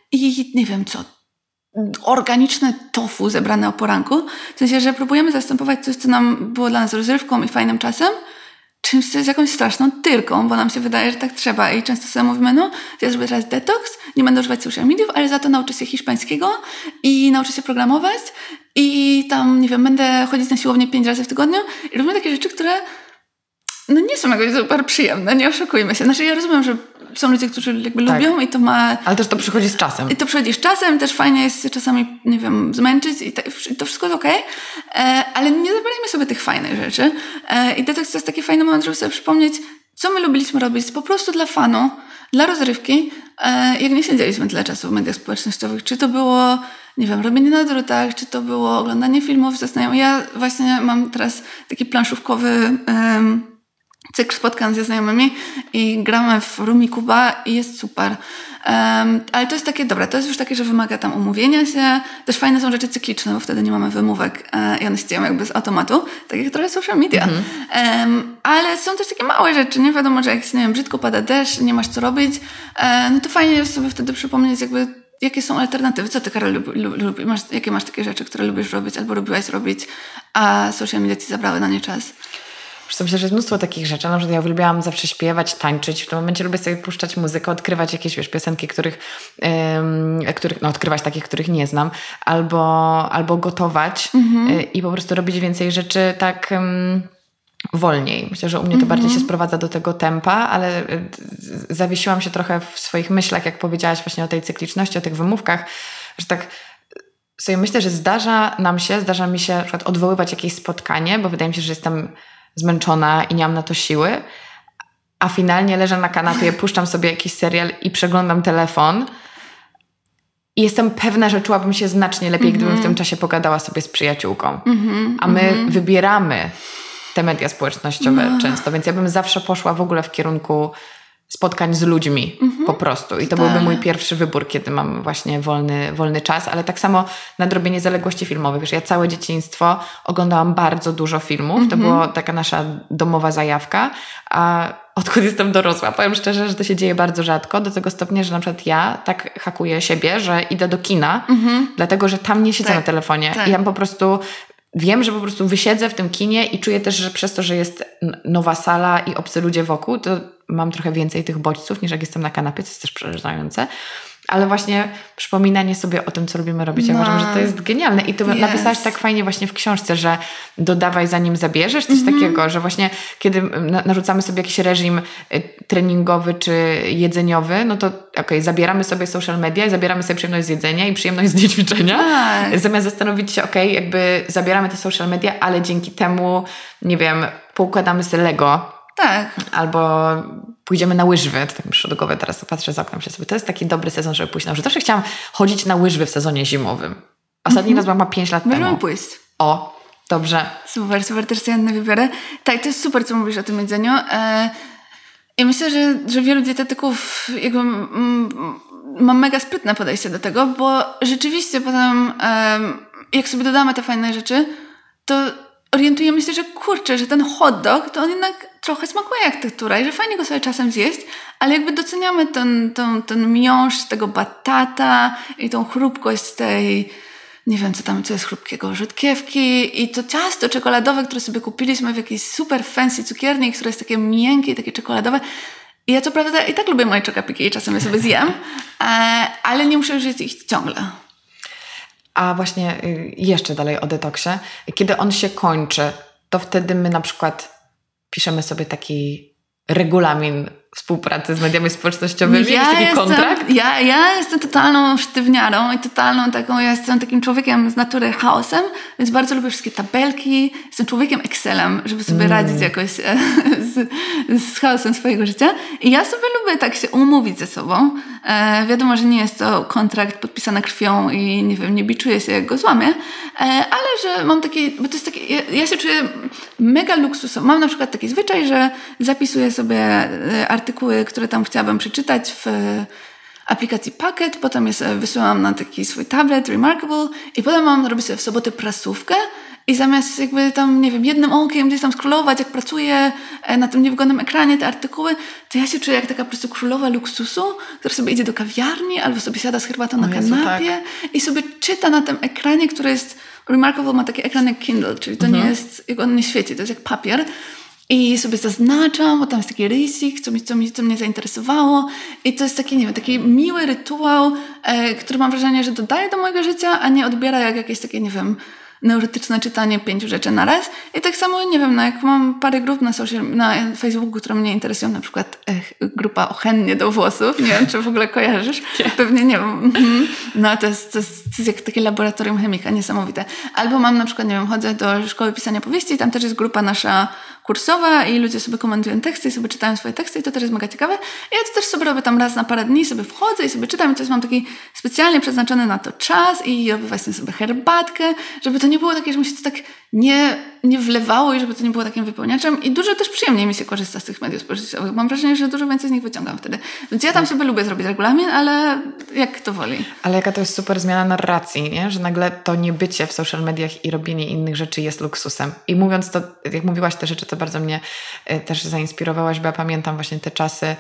S2: i nie wiem co, organiczne tofu zebrane o poranku. W sensie, że próbujemy zastępować coś, co nam było dla nas rozrywką i fajnym czasem, czymś, co jest jakąś straszną tyrką, bo nam się wydaje, że tak trzeba. I często sobie mówimy, no, ja zrobię teraz detoks, nie będę używać social mediów, ale za to nauczę się hiszpańskiego i nauczę się programować i tam, nie wiem, będę chodzić na siłownię pięć razy w tygodniu i robimy takie rzeczy, które no nie są jakoś super przyjemne, nie oszukujmy się. Znaczy ja rozumiem, że są ludzie, którzy jakby tak. lubią i to ma...
S1: Ale też to przychodzi z czasem.
S2: I to przychodzi z czasem, też fajnie jest się czasami, nie wiem, zmęczyć i, te, i to wszystko jest okej, okay. Ale nie zabraliśmy sobie tych fajnych rzeczy. E, I detoks to jest taki fajny moment, żeby sobie przypomnieć, co my lubiliśmy robić po prostu dla fanu, dla rozrywki, e, jak nie siedzieliśmy tyle czasu w mediach społecznościowych. Czy to było, nie wiem, robienie na drutach, czy to było oglądanie filmów ze znajomymi. Ja właśnie mam teraz taki planszówkowy... Um, cykl spotkań ze znajomymi i gramy w Rumi Kuba i jest super. Um, ale to jest takie, dobra, to jest już takie, że wymaga tam umówienia się. Też fajne są rzeczy cykliczne, bo wtedy nie mamy wymówek e, i one się dzieją jakby z automatu. Tak jak trochę social media. Mm-hmm. Um, ale są też takie małe rzeczy, nie wiadomo, że jak, nie wiem, brzydko pada deszcz, nie masz co robić, e, no to fajnie jest sobie wtedy przypomnieć jakby, jakie są alternatywy. Co ty, Karol, lubi, lubi, masz, jakie masz takie rzeczy, które lubisz robić albo lubiłaś robić, a social media ci zabrały na nie czas?
S1: Myślę, że jest mnóstwo takich rzeczy. Na przykład ja uwielbiałam zawsze śpiewać, tańczyć. W tym momencie lubię sobie puszczać muzykę, odkrywać jakieś, wiesz, piosenki, których, um, których no odkrywać takich, których nie znam. Albo, albo gotować mhm. y, i po prostu robić więcej rzeczy tak um, wolniej. Myślę, że u mnie to mhm. bardziej się sprowadza do tego tempa, ale y, zawiesiłam się trochę w swoich myślach, jak powiedziałaś właśnie o tej cykliczności, o tych wymówkach, że tak sobie myślę, że zdarza nam się, zdarza mi się na przykład odwoływać jakieś spotkanie, bo wydaje mi się, że jestem zmęczona i nie mam na to siły, a finalnie leżę na kanapie, puszczam sobie jakiś serial i przeglądam telefon i jestem pewna, że czułabym się znacznie lepiej, mm-hmm. gdybym w tym czasie pogadała sobie z przyjaciółką. Mm-hmm, a my mm-hmm. wybieramy te media społecznościowe no. często, więc ja bym zawsze poszła w ogóle w kierunku spotkań z ludźmi mm-hmm. po prostu. I to byłby mój pierwszy wybór, kiedy mam właśnie wolny, wolny czas, ale tak samo nadrobienie zaległości filmowych. Wiesz, ja całe dzieciństwo oglądałam bardzo dużo filmów. Mm-hmm. To była taka nasza domowa zajawka, a odkąd jestem dorosła, powiem szczerze, że to się dzieje bardzo rzadko, do tego stopnia, że na przykład ja tak hakuję siebie, że idę do kina, mm-hmm. dlatego, że tam nie siedzę tak, na telefonie. Tak. I ja po prostu wiem, że po prostu wysiedzę w tym kinie i czuję też, że przez to, że jest nowa sala i obcy ludzie wokół, to mam trochę więcej tych bodźców, niż jak jestem na kanapie, co jest też przerażające. Ale właśnie przypominanie sobie o tym, co lubimy robić, no. ja uważam, że to jest genialne. I ty yes. napisałaś tak fajnie właśnie w książce, że dodawaj zanim zabierzesz, coś mm-hmm. takiego, że właśnie kiedy narzucamy sobie jakiś reżim treningowy czy jedzeniowy, no to okej, okay, zabieramy sobie social media i zabieramy sobie przyjemność z jedzenia i przyjemność z niećwiczenia, tak. zamiast zastanowić się, okej, okay, jakby zabieramy te social media, ale dzięki temu, nie wiem, poukładamy sobie Lego.
S2: Tak.
S1: Albo pójdziemy na łyżwy, to tak mi przyszło do głowy, teraz patrzę za oknem się sobie, to jest taki dobry sezon, żeby pójść na łyżwy. Zawsze chciałam chodzić na łyżwy w sezonie zimowym. Ostatni mm-hmm. raz byłam ma pięć lat
S2: Możemy
S1: temu.
S2: Możemy pójść.
S1: O, dobrze.
S2: Super, super, też sobie jedno wybiorę. Tak, to jest super, co mówisz o tym jedzeniu. E, I myślę, że, że wielu dietetyków jakby mm, ma mega sprytne podejście do tego, bo rzeczywiście potem e, jak sobie dodamy te fajne rzeczy, to orientujemy się, że kurczę, że ten hot dog to on jednak trochę smakuje jak tektura i że fajnie go sobie czasem zjeść, ale jakby doceniamy ten, ten, ten miąższ tego batata i tą chrupkość tej, nie wiem co tam, co jest chrupkiego, rzutkiewki i to ciasto czekoladowe, które sobie kupiliśmy w jakiejś super fancy cukierni, które jest takie miękkie i takie czekoladowe. I ja co prawda i tak lubię moje czokapiki i czasem je sobie zjem, ale nie muszę już jeść ich ciągle.
S1: A właśnie jeszcze dalej o detoksie. Kiedy on się kończy, to wtedy my na przykład piszemy sobie taki regulamin współpracy z mediami społecznościowymi,
S2: ja
S1: taki
S2: jestem,
S1: kontrakt?
S2: Ja, ja jestem totalną sztywniarą i totalną taką, ja jestem takim człowiekiem z natury chaosem, więc bardzo lubię wszystkie tabelki, jestem człowiekiem Excelem, żeby sobie mm. radzić jakoś e, z, z chaosem swojego życia i ja sobie lubię tak się umówić ze sobą. E, wiadomo, że nie jest to kontrakt podpisany krwią i nie wiem, nie biczuję się jak go złamię, e, ale że mam takie, bo to jest takie, ja, ja się czuję mega luksusowo. Mam na przykład taki zwyczaj, że zapisuję sobie artykuły artykuły, które tam chciałabym przeczytać w aplikacji Packet, potem je sobie wysyłam na taki swój tablet Remarkable i potem mam robić sobie w sobotę prasówkę i zamiast jakby tam, nie wiem, jednym okiem gdzieś tam scrollować, jak pracuję na tym niewygodnym ekranie te artykuły, to ja się czuję jak taka po prostu królowa luksusu, która sobie idzie do kawiarni albo sobie siada z herbatą na Jezu, kanapie tak. i sobie czyta na tym ekranie, który jest, Remarkable ma taki ekran jak Kindle, czyli to mhm. nie jest, jak on nie świeci, to jest jak papier. I sobie zaznaczam, bo tam jest taki rysik, co, mi, co, mi, co mnie zainteresowało. I to jest taki, nie wiem, taki miły rytuał, e, który mam wrażenie, że dodaje do mojego życia, a nie odbiera jak jakieś takie, nie wiem, neurotyczne czytanie pięciu rzeczy na raz. I tak samo, nie wiem, no jak mam parę grup na, social, na Facebooku, które mnie interesują, na przykład e, grupa Ochennie do włosów. Nie wiem, czy w ogóle kojarzysz. Nie. Pewnie nie wiem. No to jest, to, jest, to jest jak takie laboratorium chemika, niesamowite. Albo mam na przykład, nie wiem, chodzę do szkoły pisania powieści i tam też jest grupa nasza kursowa i ludzie sobie komentują teksty i sobie czytają swoje teksty i to też jest mega ciekawe. I ja to też sobie robię tam raz na parę dni, sobie wchodzę i sobie czytam i to jest, mam taki specjalnie przeznaczony na to czas i robię właśnie sobie herbatkę, żeby to nie było takie, że mi się to tak nie, nie wlewało i żeby to nie było takim wypełniaczem i dużo też przyjemniej mi się korzysta z tych mediów społecznościowych. Mam wrażenie, że dużo więcej z nich wyciągam wtedy. Więc ja tam sobie lubię zrobić regulamin, ale jak kto woli. Ale jaka to jest super zmiana narracji, nie? Że nagle to niebycie w social mediach i robienie innych rzeczy jest luksusem. I mówiąc to, jak mówiłaś te rzeczy, to bardzo mnie y, też zainspirowałaś, bo ja pamiętam właśnie te czasy,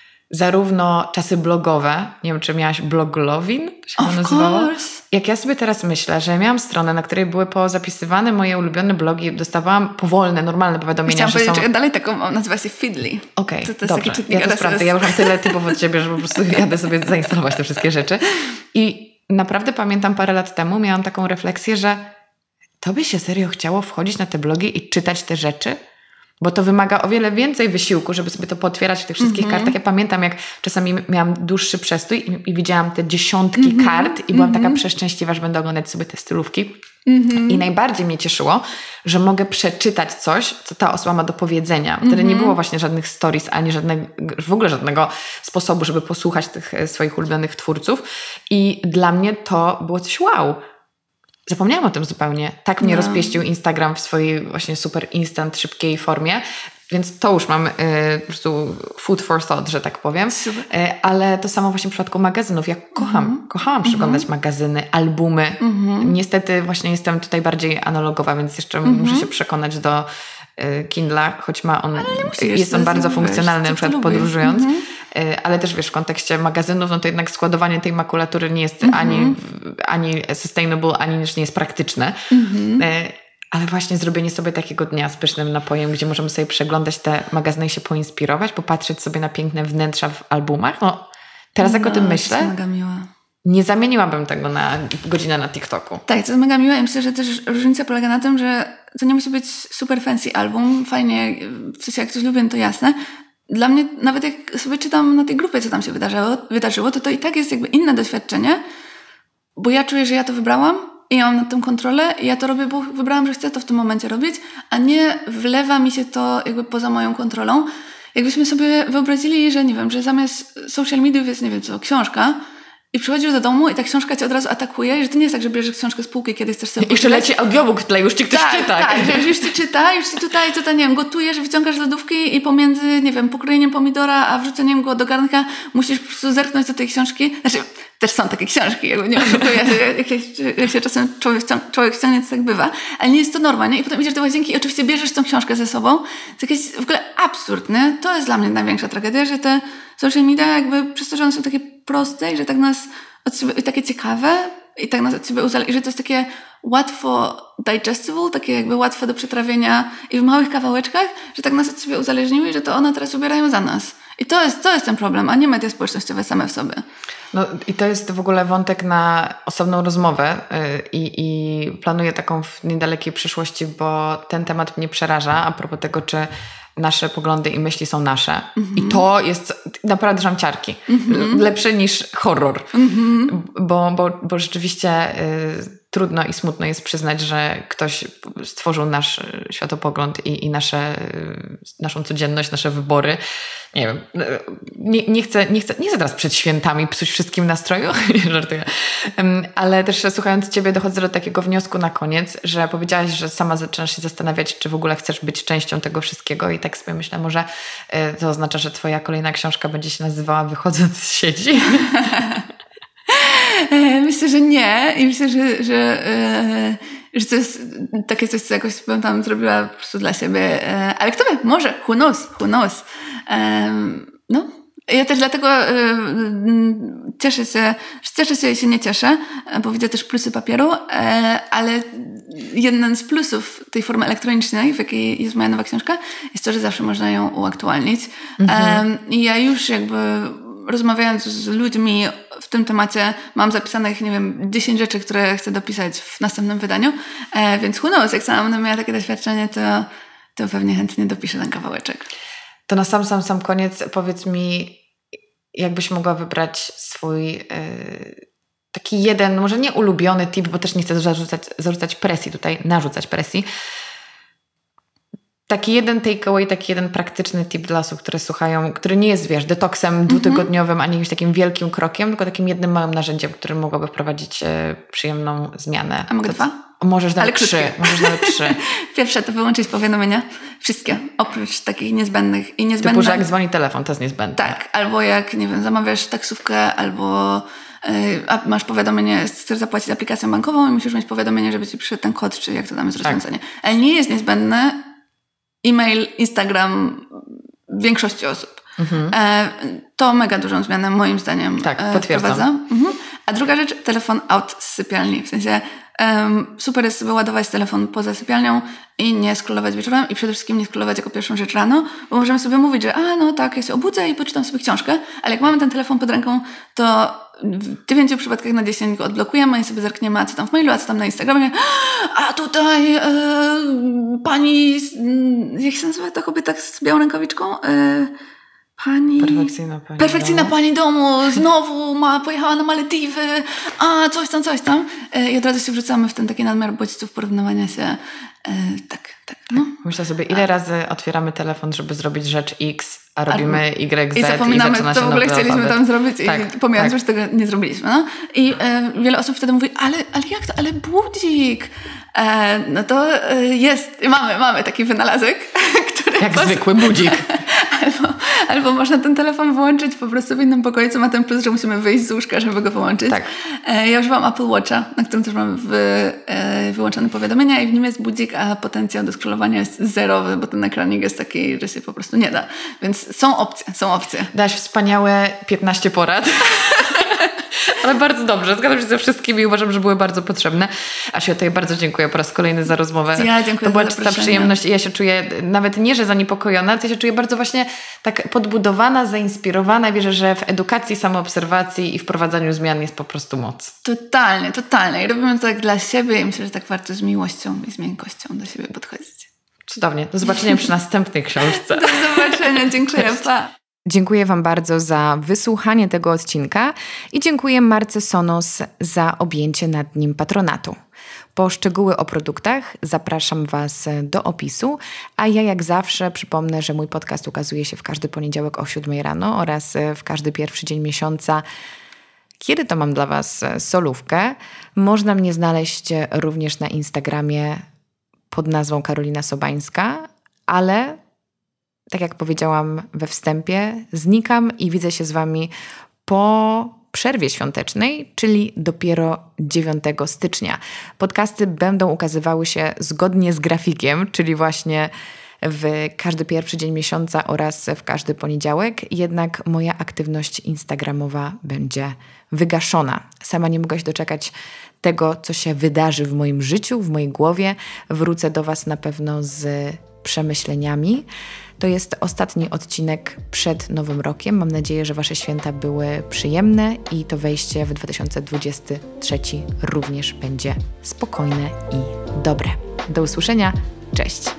S2: zarówno czasy blogowe, nie wiem, czy miałaś bloglowin, się to nazywało? Jak ja sobie teraz myślę, że miałam stronę, na której były pozapisywane moje ulubione blogi, dostawałam powolne, normalne powiadomienia, Chciałam że powiedzieć, są... dalej taką, nazywa się Feedly. Okej, okay, dobrze, ja to sprawdzę. Ja już mam tyle typów od ciebie, że po prostu jadę sobie zainstalować te wszystkie rzeczy. I naprawdę pamiętam parę lat temu, miałam taką refleksję, że to by się serio chciało wchodzić na te blogi i czytać te rzeczy? Bo to wymaga o wiele więcej wysiłku, żeby sobie to pootwierać w tych wszystkich mm-hmm. kartach. Ja pamiętam, jak czasami miałam dłuższy przestój i, i widziałam te dziesiątki mm-hmm. kart i byłam mm-hmm. taka przeszczęśliwa, że będę oglądać sobie te stylówki. Mm-hmm. I najbardziej mnie cieszyło, że mogę przeczytać coś, co ta osoba ma do powiedzenia. Wtedy mm-hmm. nie było właśnie żadnych stories, ani żadnego, w ogóle żadnego sposobu, żeby posłuchać tych swoich ulubionych twórców. I dla mnie to było coś wow. Zapomniałam o tym zupełnie. Tak mnie no. rozpieścił Instagram w swojej właśnie super instant, szybkiej formie. Więc to już mam y, po prostu food for thought, że tak powiem. Y, ale to samo właśnie w przypadku magazynów. Ja kocham, mm-hmm. kochałam przeglądać mm-hmm. magazyny, albumy. Mm-hmm. Niestety właśnie jestem tutaj bardziej analogowa, więc jeszcze mm-hmm. muszę się przekonać do y, Kindla, choć ma on, jest on bardzo funkcjonalny, na przykład podróżując. Mm-hmm. Ale też wiesz, w kontekście magazynów, no to jednak składowanie tej makulatury nie jest mm-hmm. ani, ani sustainable, ani nie jest praktyczne. Mm-hmm. Ale właśnie zrobienie sobie takiego dnia z pysznym napojem, gdzie możemy sobie przeglądać te magazyny i się poinspirować, popatrzeć sobie na piękne wnętrza w albumach. No teraz no, jak o tym myślę, to mega miłe. Nie zamieniłabym tego na godzinę na TikToku. Tak, to jest mega miłe i myślę, że też różnica polega na tym, że to nie musi być super fancy album. Fajnie, w sensie jak coś lubię, to jasne. Dla mnie, nawet jak sobie czytam na tej grupie, co tam się wydarzyło, wydarzyło to to i tak jest jakby inne doświadczenie, bo ja czuję, że ja to wybrałam i ja mam nad tym kontrolę i ja to robię, bo wybrałam, że chcę to w tym momencie robić, a nie wlewa mi się to jakby poza moją kontrolą. jakbyśmy sobie wyobrazili, że nie wiem, że zamiast social mediów jest, nie wiem co, książka i przychodzisz do domu i ta książka cię od razu atakuje, że to nie jest tak, że bierzesz książkę z półki, kiedy chcesz sobie...
S1: I jeszcze leci audiobook w tle, już ci ktoś
S2: tak,
S1: czyta.
S2: Tak, że już ci czyta, już ci tutaj, tutaj, nie wiem, gotujesz, wyciągasz z lodówki i pomiędzy, nie wiem, pokrojeniem pomidora, a wrzuceniem go do garnka musisz po prostu zerknąć do tej książki. Znaczy, też są takie książki, jakby nie oszukuję, jak, jak się czasem człowiek, człowiek ściągnie, to tak bywa, ale nie jest to norma, nie? I potem idziesz do łazienki i oczywiście bierzesz tą książkę ze sobą. To jakiś w ogóle absurd, nie? To jest dla mnie największa tragedia, że te social media jakby przez to, że one są takie proste i że tak nas od siebie, i takie ciekawe i tak nas od siebie uzależnia, że to jest takie łatwo digestible, takie jakby łatwe do przetrawienia i w małych kawałeczkach, że tak nas od siebie uzależniły, że to one teraz ubierają za nas. I to jest, to jest ten problem, a nie media społecznościowe same w sobie.
S1: No i to jest w ogóle wątek na osobną rozmowę i, i planuję taką w niedalekiej przyszłości, bo ten temat mnie przeraża a propos tego, czy nasze poglądy i myśli są nasze. Mm-hmm. I to jest naprawdę żamciarki. Mm-hmm. Lepsze niż horror. Mm-hmm. Bo, bo, bo rzeczywiście y, trudno i smutno jest przyznać, że ktoś stworzył nasz światopogląd i, i nasze, y, naszą codzienność, nasze wybory. Nie wiem, nie, nie, chcę, nie, chcę, nie chcę teraz przed świętami psuć wszystkim nastroju, żartuję. Ale też słuchając Ciebie dochodzę do takiego wniosku na koniec, że powiedziałaś, że sama zaczynasz się zastanawiać, czy w ogóle chcesz być częścią tego wszystkiego i tak sobie myślę, może to oznacza, że Twoja kolejna książka będzie się nazywała Wychodząc z sieci.
S2: Myślę, że nie i myślę, że, że, że to jest takie coś, co jakoś bym tam zrobiła po prostu dla siebie, ale kto wie, może, who knows, who knows. No, ja też dlatego cieszę się, cieszę się i się nie cieszę, bo widzę też plusy papieru, ale jeden z plusów tej formy elektronicznej, w jakiej jest moja nowa książka, jest to, że zawsze można ją uaktualnić. Mhm. I ja już jakby rozmawiając z ludźmi w tym temacie, mam zapisanych, nie wiem, dziesięć rzeczy, które chcę dopisać w następnym wydaniu, e, więc who knows, jak sama będę miała takie doświadczenie, to, to pewnie chętnie dopiszę ten kawałeczek.
S1: To na sam, sam, sam koniec powiedz mi, jakbyś mogła wybrać swój yy, taki jeden, może nie ulubiony tip, bo też nie chcę zarzucać, zarzucać presji tutaj, narzucać presji, taki jeden takeaway, taki jeden praktyczny tip dla osób, które słuchają, który nie jest, wiesz, detoksem mm-hmm. dwutygodniowym, ani jakimś takim wielkim krokiem, tylko takim jednym małym narzędziem, które mogłoby wprowadzić e, przyjemną zmianę.
S2: A mogę
S1: to,
S2: dwa?
S1: Możesz nawet trzy. Możesz nawet trzy.
S2: Pierwsze to wyłączyć powiadomienia. Wszystkie. Oprócz takich niezbędnych. I niezbędne...
S1: Typu, że jak dzwoni telefon, to jest niezbędne.
S2: Tak. Albo jak, nie wiem, zamawiasz taksówkę, albo a masz powiadomienie, chcesz zapłacić aplikacją bankową i musisz mieć powiadomienie, żeby ci przyszedł ten kod, czy jak to tam jest rozwiązanie. Tak. Ale nie jest niezbędne e-mail, Instagram większości osób. Mhm. E, to mega dużą zmianę moim zdaniem
S1: tak, potwierdzam.
S2: Mhm. A druga rzecz, telefon out z sypialni. W sensie um, super jest sobie ładować telefon poza sypialnią i nie scrollować wieczorem i przede wszystkim nie scrollować jako pierwszą rzecz rano, bo możemy sobie mówić, że a no tak, ja się obudzę i poczytam sobie książkę, ale jak mamy ten telefon pod ręką, to w dziewięciu przypadkach na dziesięć go odblokujemy i sobie zerkniemy, a co tam w mailu, a co tam na Instagramie. A tutaj e, pani, jak się nazywa ta kobieta z białą rękawiczką? E, pani...
S1: Perfekcyjna pani
S2: Perfekcyjna
S1: domu.
S2: pani domu, znowu ma, pojechała na Malediwy, a coś tam, coś tam. E, I od razu się wrzucamy w ten taki nadmiar bodźców porównywania się. E, tak, tak. No.
S1: Myślę sobie, ile a. razy otwieramy telefon, żeby zrobić rzecz X, a robimy Y, Z
S2: i zapominamy,
S1: i zaczyna
S2: co
S1: się
S2: w ogóle chcieliśmy
S1: alfabet.
S2: tam zrobić
S1: tak,
S2: i pomijając,
S1: tak.
S2: że tego nie zrobiliśmy. No? I e, wiele osób wtedy mówi, ale, ale jak to, ale budzik. E, no to e, jest, mamy, mamy taki wynalazek, który...
S1: Jak zwykły budzik.
S2: albo, albo można ten telefon wyłączyć po prostu w innym pokoju, co ma ten plus, że musimy wyjść z łóżka, żeby go wyłączyć.
S1: Tak.
S2: E, ja używam Apple Watcha, na którym też mam wy, e, wyłączone powiadomienia i w nim jest budzik, a potencjał do scrollowania jest zerowy, bo ten ekranik jest taki, że się po prostu nie da. Więc są opcje, są opcje.
S1: Dałaś wspaniałe piętnaście porad. Ale bardzo dobrze, zgadzam się ze wszystkimi i uważam, że były bardzo potrzebne. Asiu, tutaj bardzo dziękuję po raz kolejny za rozmowę.
S2: Ja dziękuję.
S1: To była czysta przyjemność i ja się czuję nawet nie, że zaniepokojona, to ja się czuję bardzo właśnie tak podbudowana, zainspirowana. Wierzę, że w edukacji, samoobserwacji i wprowadzaniu zmian jest po prostu moc.
S2: Totalnie, totalnie. I robimy to tak dla siebie i myślę, że tak warto z miłością i z miękkością do siebie podchodzić.
S1: Cudownie. Do zobaczenia przy następnej książce.
S2: Do zobaczenia. Dziękuję. Pa.
S1: Dziękuję Wam bardzo za wysłuchanie tego odcinka i dziękuję Marce Sonos za objęcie nad nim patronatu. Po szczegóły o produktach zapraszam Was do opisu, a ja jak zawsze przypomnę, że mój podcast ukazuje się w każdy poniedziałek o siódmej rano oraz w każdy pierwszy dzień miesiąca. Kiedy to mam dla Was solówkę? Można mnie znaleźć również na Instagramie pod nazwą Karolina Sobańska, ale tak jak powiedziałam we wstępie, znikam i widzę się z Wami po przerwie świątecznej, czyli dopiero dziewiątego stycznia. Podcasty będą ukazywały się zgodnie z grafikiem, czyli właśnie w każdy pierwszy dzień miesiąca oraz w każdy poniedziałek, jednak moja aktywność instagramowa będzie wygaszona. Sama nie mogę się doczekać tego, co się wydarzy w moim życiu, w mojej głowie. Wrócę do Was na pewno z przemyśleniami. To jest ostatni odcinek przed Nowym Rokiem. Mam nadzieję, że Wasze święta były przyjemne i to wejście w dwa tysiące dwudziesty trzeci również będzie spokojne i dobre. Do usłyszenia. Cześć!